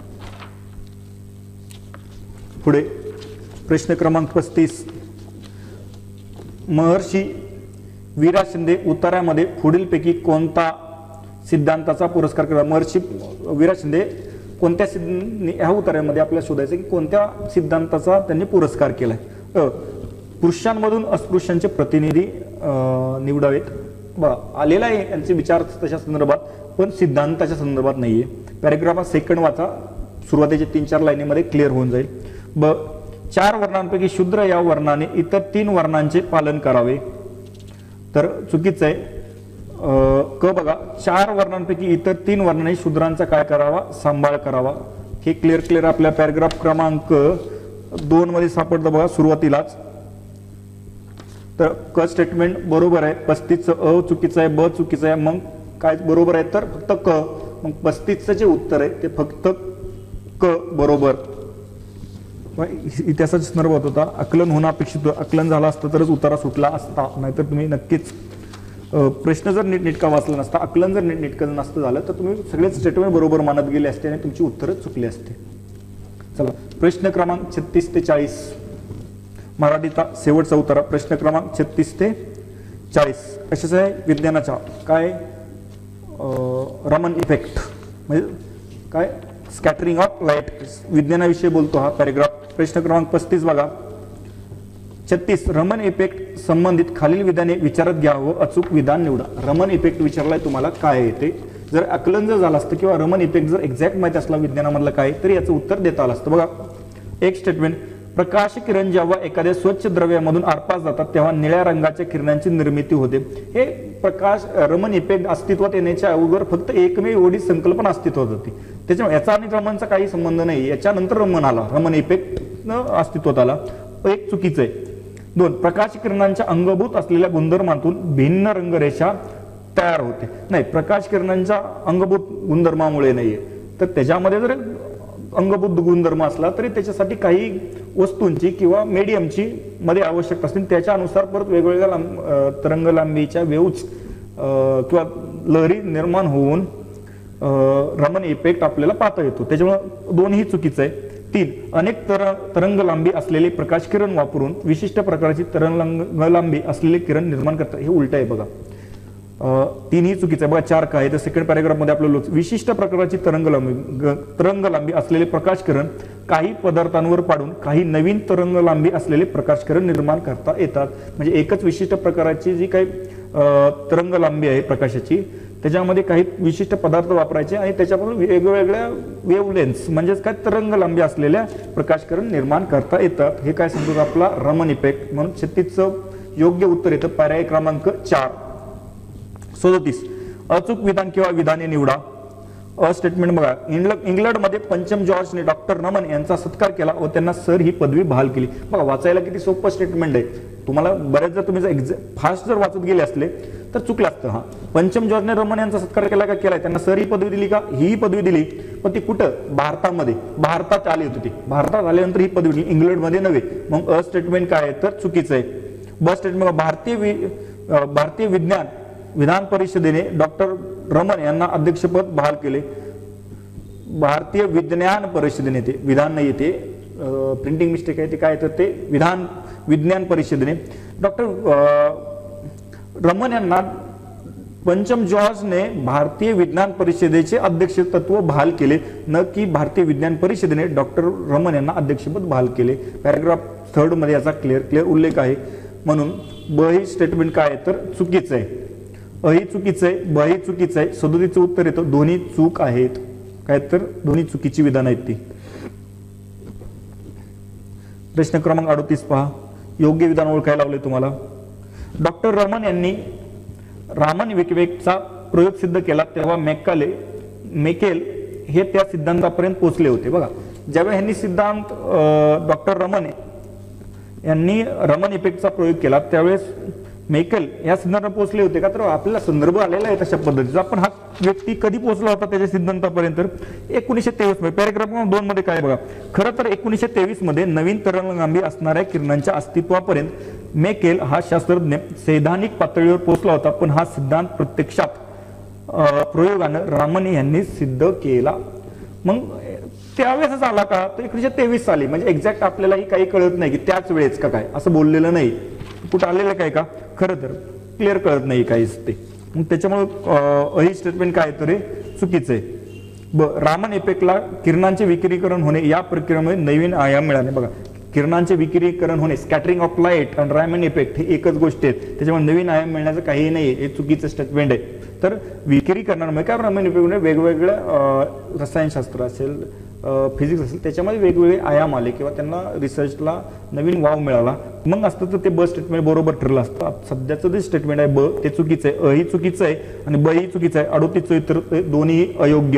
पुढे प्रश्न क्रमांक पस्तीस. महर्षी वीरा शिंदे उतार्यामध्ये पुढीलपैकी कोणता सिद्धांताचा पुरस्कार केला? महर्षी वीरा शिंदे कोणत्या ह्या उतार्यामध्ये आपल्याला शोधायचं की कोणत्या सिद्धांताचा त्यांनी पुरस्कार केलाय? अ पुरुषांमधून अस्पृश्यांचे प्रतिनिधी निवडावेत. बघा, आलेला आहे यांचे विचार तशा संदर्भात, पण सिद्धांताच्या संदर्भात नाहीये. पॅराग्राफ हा सेकंड वाचा, सुरुवातीच्या तीन चार लाईनीमध्ये क्लिअर होऊन जाईल. ब चार वर्णांपैकी शूद्र या वर्णाने इतर तीन वर्णांचे पालन करावे, तर चुकीचं आहे. क बघा, चार वर्णांपैकी इतर तीन वर्णांनी शूद्रांचा काय करावा? सांभाळ करावा. हे क्लिअर क्लिअर आपल्या पॅराग्राफ क्रमांक दोन मध्ये सापडतं बघा सुरुवातीलाच. तर क स्टेटमेंट बरोबर आहे. पस्तीसचं अ चुकीचं आहे, ब चुकीचं आहे. मग काय बरोबर आहे? तर फक्त क. मग पस्तीसचं जे उत्तर आहे ते फक्त क बरोबर. इतिहासाचा संदर्भात होता. आकलन होणं अपेक्षित, आकलन झालं असतं तरच उतारा सुटला असता, नाहीतर तुम्ही नक्कीच प्रश्न जर नीटनेटका वाचला नसता, आकलन जर नीटनेटकं नसतं झालं तर तुम्ही सगळेच स्टेटमेंट बरोबर मानत गेले असते आणि तुमची उत्तरं चुकली असते. चला प्रश्न क्रमांक छत्तीस ते चाळीस, मराठीचा शेवटचा उतारा. प्रश्न क्रमांक छत्तीस ते चाळीस कशाचा आहे? विज्ञानाचा. काय? रमन इफेक्ट म्हणजे काय? स्कॅटरिंग ऑफ लाईट, विज्ञानाविषयी बोलतो हा पॅराग्राफ. प्रश्न क्रमांक पस्तीस बघा. छत्तीस, रमन इफेक्ट संबंधित खालील विधाने विचारात घ्यावं, अचूक विधान निवडा. रमन इफेक्ट विचारलाय तुम्हाला, काय येते? जर आकलन जर झालं असतं किंवा रमन इफेक्ट जर एक्झॅक्ट माहिती असला विज्ञानामधलं काय, तरी याचं उत्तर देता आलं असतं. बघा, एक स्टेटमेंट, प्रकाश किरण जेव्हा एखाद्या स्वच्छ द्रव्यामधून आरपास जातात तेव्हा निळ्या रंगाच्या किरणांची निर्मिती होते. हे प्रकाश रमन इफेक्ट अस्तित्वात येण्याच्या अगोदर फक्त एकमेव एवढी संकल्पना अस्तित्वात होती. त्याच्यामुळे याचा आणि रमनचा काही संबंध नाही. याच्यानंतर रमन आला, रमन इफेक्ट अस्तित्वात आला. एक चुकीचं आहे. दोन, प्रकाश किरणांच्या अंगभूत असलेल्या गुणधर्मातून भिन्न रंगरेषा तयार होते. नाही, प्रकाश किरणांच्या अंगभूत गुणधर्मामुळे नाहीये, तर त्याच्यामध्ये जर अंगभूत गुणधर्म असला तरी त्याच्यासाठी काही वस्तूंची किंवा मीडियमची मध्ये आवश्यकता असते. त्याच्यानुसार परत वेगवेगळ्या तरंग लांबीच्या वेव्ज किंवा लहरी निर्माण होऊन रमन इफेक्ट आपल्याला पाहता येतो. त्याच्यामुळे दोन्ही चुकीचं आहे. तीन, अनेक तर तरंग लांबी असलेले प्रकाश किरण वापरून विशिष्ट प्रकारची तरंग लांबी असलेले किरण निर्माण करतात. हे उलट आहे बघा, तीनही चुकीचं आहे. बघा चार काय तर सेकंड पॅराग्राफ मध्ये आपल्याला विशिष्ट प्रकारची तरंग लांबी तरंग लांबी असलेले प्रकाश किरण काही पदार्थांवर पाडून काही नवीन तरंग लांबी असलेले प्रकाश किरण निर्माण करता येतात. म्हणजे एकच विशिष्ट प्रकारची जी काही तरंग लांबी आहे प्रकाशाची, त्याच्यामध्ये काही विशिष्ट पदार्थ वापरायचे आणि त्याच्यापासून वेगवेगळ्या वेवलेन्स म्हणजेच काय तरंग लांबी असलेल्या प्रकाशकिरण निर्माण करता येतात. हे काय सांगतो आपला रमन इफेक्ट. म्हणून छत्तीसचं योग्य उत्तर येतं पर्याय क्रमांक चार. सदोतीस अचूक विधान किंवा विधाने निवडा. अ स्टेटमेंट बघा, इंग्लंडमध्ये पंचम जॉर्जने डॉक्टर रमन यांचा सत्कार केला व त्यांना सर ही पदवी बहाल केली. बघा वाचायला किती सोपं स्टेटमेंट आहे. तुम्हाला बरेच जर तुम्ही जर फास्ट जर वाचत गेले असले तर चुकलं असतं. हा पंचम जॉर्जने रमन यांचा सत्कार केला का केलाय, त्यांना सर ही पदवी दिली का, ही पदवी दिली, पण ती कुठं, भारतामध्ये, भारतात आली होती ती, भारतात आल्यानंतर ही पदवी दिली, इंग्लंडमध्ये नव्हे. मग अ स्टेटमेंट काय आहे तर चुकीचं आहे. ब स्टेटमेंट भारतीय भारतीय विज्ञान विधान परिषदेने डॉक्टर रमन यांना अध्यक्षपद बहाल केले. भारतीय विज्ञान परिषदेने, ते विधान नाही येते, प्रिंटिंग मिस्टेक आहे, ते काय तर ते विधान विज्ञान परिषदेने डॉक्टर रमन यांना पंचम जॉर्जने भारतीय विज्ञान परिषदेचे अध्यक्षत्व बहाल केले, न की भारतीय विज्ञान परिषदेने डॉक्टर रमन यांना अध्यक्षपद बहाल केले. पॅराग्राफ थर्ड मध्ये याचा क्लिअर क्लिअर उल्लेख आहे. म्हणून ब ही स्टेटमेंट काय आहे तर चुकीचं आहे. अ ही चुकीचं आहे, ब ही चुकीचं आहे. सदोतीसचं उत्तर येतं दोन्ही चूक आहेत. काय तर दोन्ही चुकीची विधान आहेत ती. प्रश्न क्रमांक अडतीस पहा, योग्य विधान ओळखायला लावले तुम्हाला. डॉक्टर रमन यांनी रामन विवेकचा प्रयोग सिद्ध केला तेव्हा मॅकले मेकेल हे त्या सिद्धांतापर्यंत पोहोचले होते. बघा ज्यावेळी यांनी सिद्धांत डॉक्टर रमन यांनी रमन इफेक्टचा प्रयोग केला त्यावेळेस मेकेल या सिद्धांतात पोहोचले होते का, तर आपल्याला संदर्भ आलेला आहे तशा पद्धतीचा. पण हा व्यक्ती कधी पोहोचला होता त्याच्या सिद्धांतापर्यंत, एकोणीसशे तेवीस मध्ये. पॅराग्राफ दोन मध्ये काय बघा, खरं तर एकोणीसशे तेवीस मध्ये नवीन तरंगलांबी असणाऱ्या किरणांच्या अस्तित्वापर्यंत मेकेल हा शास्त्रज्ञ सैद्धांतिक पातळीवर पोहोचला होता, पण हा सिद्धांत प्रत्यक्षात प्रयोगानं रामन यांनी सिद्ध केला. मग त्यावेळेस आला का, तर एकोणीसशे तेवीस साली, म्हणजे एक्झॅक्ट आपल्यालाही काही कळत नाही की त्याच वेळेस का काय, असं बोललेलं नाही. कुठं आलेलं काय का, खरं तर क्लिअर कळत नाही काहीच ते. मग त्याच्यामुळे ही स्टेटमेंट काय तर चुकीचं आहे. ब रामन इफेक्टला किरणांचे विकिरीकरण होणे या प्रक्रियेमुळे नवीन आयाम मिळाले. बघा किरणांचे विकिरीकरण होणे, स्कॅटरिंग ऑफ लाईट आणि रामन इफेक्ट हे एकच गोष्ट आहेत, त्याच्यामुळे नवीन आयाम मिळण्याचं काही नाही, हे चुकीचं स्टेटमेंट आहे. तर विकिरीकरणामुळे काय रामन इफेक्ट वेगवेगळ्या रसायनशास्त्र असेल, फिजिक्स असेल, त्याच्यामध्ये वेगवेगळे आयाम आले किंवा त्यांना रिसर्चला नवीन वाव मिळाला. मग असतं तर ते ब स्टेटमेंट बरोबर ठरलं असतं. सध्याचं जे स्टेटमेंट आहे ब ते चुकीचं आहे, अ ही चुकीचं आहे आणि ब ही चुकीचं आहे. अडोतीसचं उत्तर दोन्ही अयोग्य.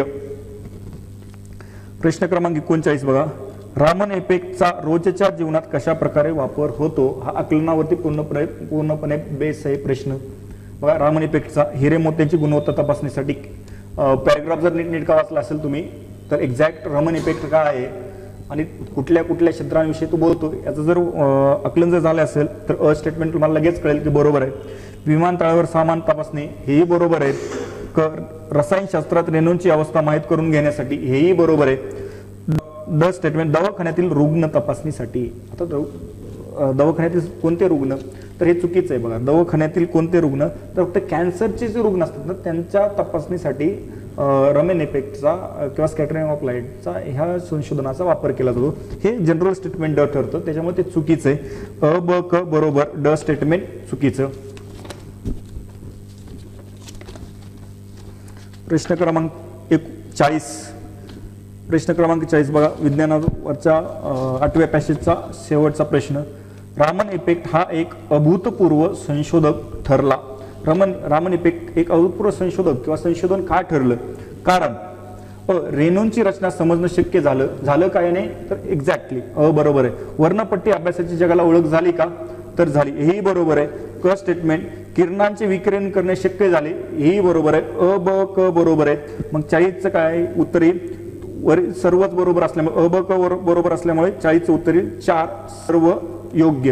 प्रश्न क्रमांक एकोणचाळीस बघा, रामन इफेक्टचा रोजच्या जीवनात कशा प्रकारे वापर होतो, हा आकलनावरती पूर्णपणे पूर्णपणे बेस आहे प्रश्न. बघा रामन इफेक्टचा हिरे मोत्यांची गुणवत्ता तपासणीसाठी पॅराग्राफ जर नीट नीटका वाचला असेल तुम्ही तर एक्झॅक्ट रामन इफेक्ट काय आहे आणि कुठल्या कुठल्या क्षेत्रांविषयी तो बोलतो याचं जर आकलन जर झालं असेल तर अ स्टेटमेंट तुम्हाला लगेच कळेल की बरोबर आहे. विमानतळावर सामान तपासणे हेही बरोबर आहे. क रसायनशास्त्रात रेणूंची अवस्था माहीत करून घेण्यासाठी हेही बरोबर आहे. द स्टेटमेंट दवाखान्यातील रुग्ण तपासणीसाठी. आता दवाखान्यातील कोणते रुग्ण, तर हे चुकीचं आहे. बघा दवाखान्यातील कोणते रुग्ण, तर फक्त कॅन्सरचे जे रुग्ण असतात ना त्यांच्या तपासणीसाठी रमन इफेक्टचा किंवा स्कॅटरिंग ऑफ लाईटचा ह्या संशोधनाचा वापर केला जातो. हे जनरल स्टेटमेंट ड ठरतं, त्याच्यामुळे ते चुकीचं आहे. अ ब क बरोबर, ड स्टेटमेंट चुकीचं. प्रश्न क्रमांक एक चाळीस प्रश्न क्रमांक चाळीस बघा, विज्ञानावरच्या आठव्या पॅसेजचा शेवटचा प्रश्न. रामन इफेक्ट हा एक अभूतपूर्व संशोधक ठरला. रमन रामन इफेक्ट एक अभूतपूर्व संशोधक किंवा संशोधन का ठरलं, कारण अ रेणूंची रचना समजणं शक्य झालं झालं काय नाही तर एक्झॅक्टली अ बरोबर आहे. वर्णपट्टी अभ्यासाची जगाला ओळख झाली का, तर झाली, हेही बरोबर आहे. क स्टेटमेंट किरणांचे विकिरण करणे शक्य झाले, हेही बरोबर आहे. अ ब क बरोबर आहे. मग चाळीसचं काय उत्तर येईल, वर सर्वच बरोबर असल्यामुळे अ ब क बरोबर असल्यामुळे चाळीसचं उत्तर येईल चार, सर्व योग्य.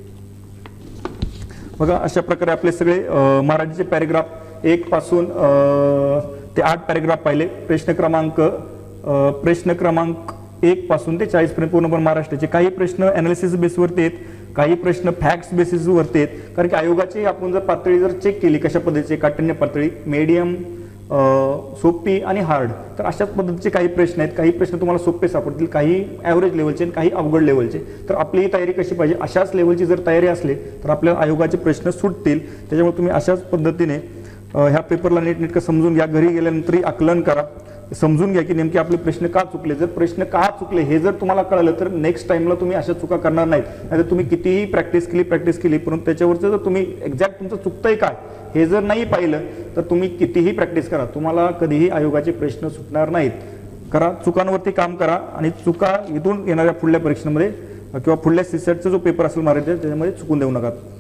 बघा अशा प्रकारे आपले सगळे मराठीचे पॅरेग्राफ एक पासून ते आठ पॅरेग्राफ पाहिले. प्रश्न क्रमांक प्रश्न क्रमांक एक पासून ते चाळीस पर्यंत पूर्णपणे महाराष्ट्राचे. काही प्रश्न अनालिसिस बेसवरती आहेत, काही प्रश्न फॅक्ट्स बेसिसवरती आहेत. कारण की आयोगाची आपण जर पातळी जर चेक केली कशा पद्धतीचे, काठिण्य पातळी, मीडियम, सोपी आणि हार्ड, तर अशाच पद्धतीचे काही प्रश्न आहेत. काही प्रश्न तुम्हाला सोपे सापडतील, काही ॲव्हरेज लेवलचे आणि काही अवघड लेवलचे. तर आपली तयारी कशी पाहिजे, अशाच लेवलची जर तयारी असली तर आपल्याला आयोगाचे प्रश्न सुटतील. त्याच्यामुळे तुम्ही अशाच पद्धतीने ह्या पेपरला नीट नेटकं समजून घ्या, घरी गेल्यानंतरही आकलन करा, समजून घ्या की नेमके आपले प्रश्न का चुकले. जर प्रश्न का चुकले हे जर तुम्हाला कळलं तर नेक्स्ट टाइमला तुम्ही अशा चुका करणार नाहीत. नाहीतर तुम्ही कितीही प्रॅक्टिस केली प्रॅक्टिस केली परंतु त्याच्यावरचं जर तुम्ही एक्झॅक्ट तुमचं चुकतंय काय हे जर नाही पाहिलं तर तुम्ही कितीही प्रॅक्टिस करा तुम्हाला कधीही आयोगाचे प्रश्न सुटणार नाहीत. करा, चुकांवरती काम करा आणि चुका इथून येणाऱ्या पुढल्या परीक्षेमध्ये किंवा पुढल्या सीसॅटचा जो पेपर असेल मराठीचा त्याच्यामध्ये चुकून देऊ नका.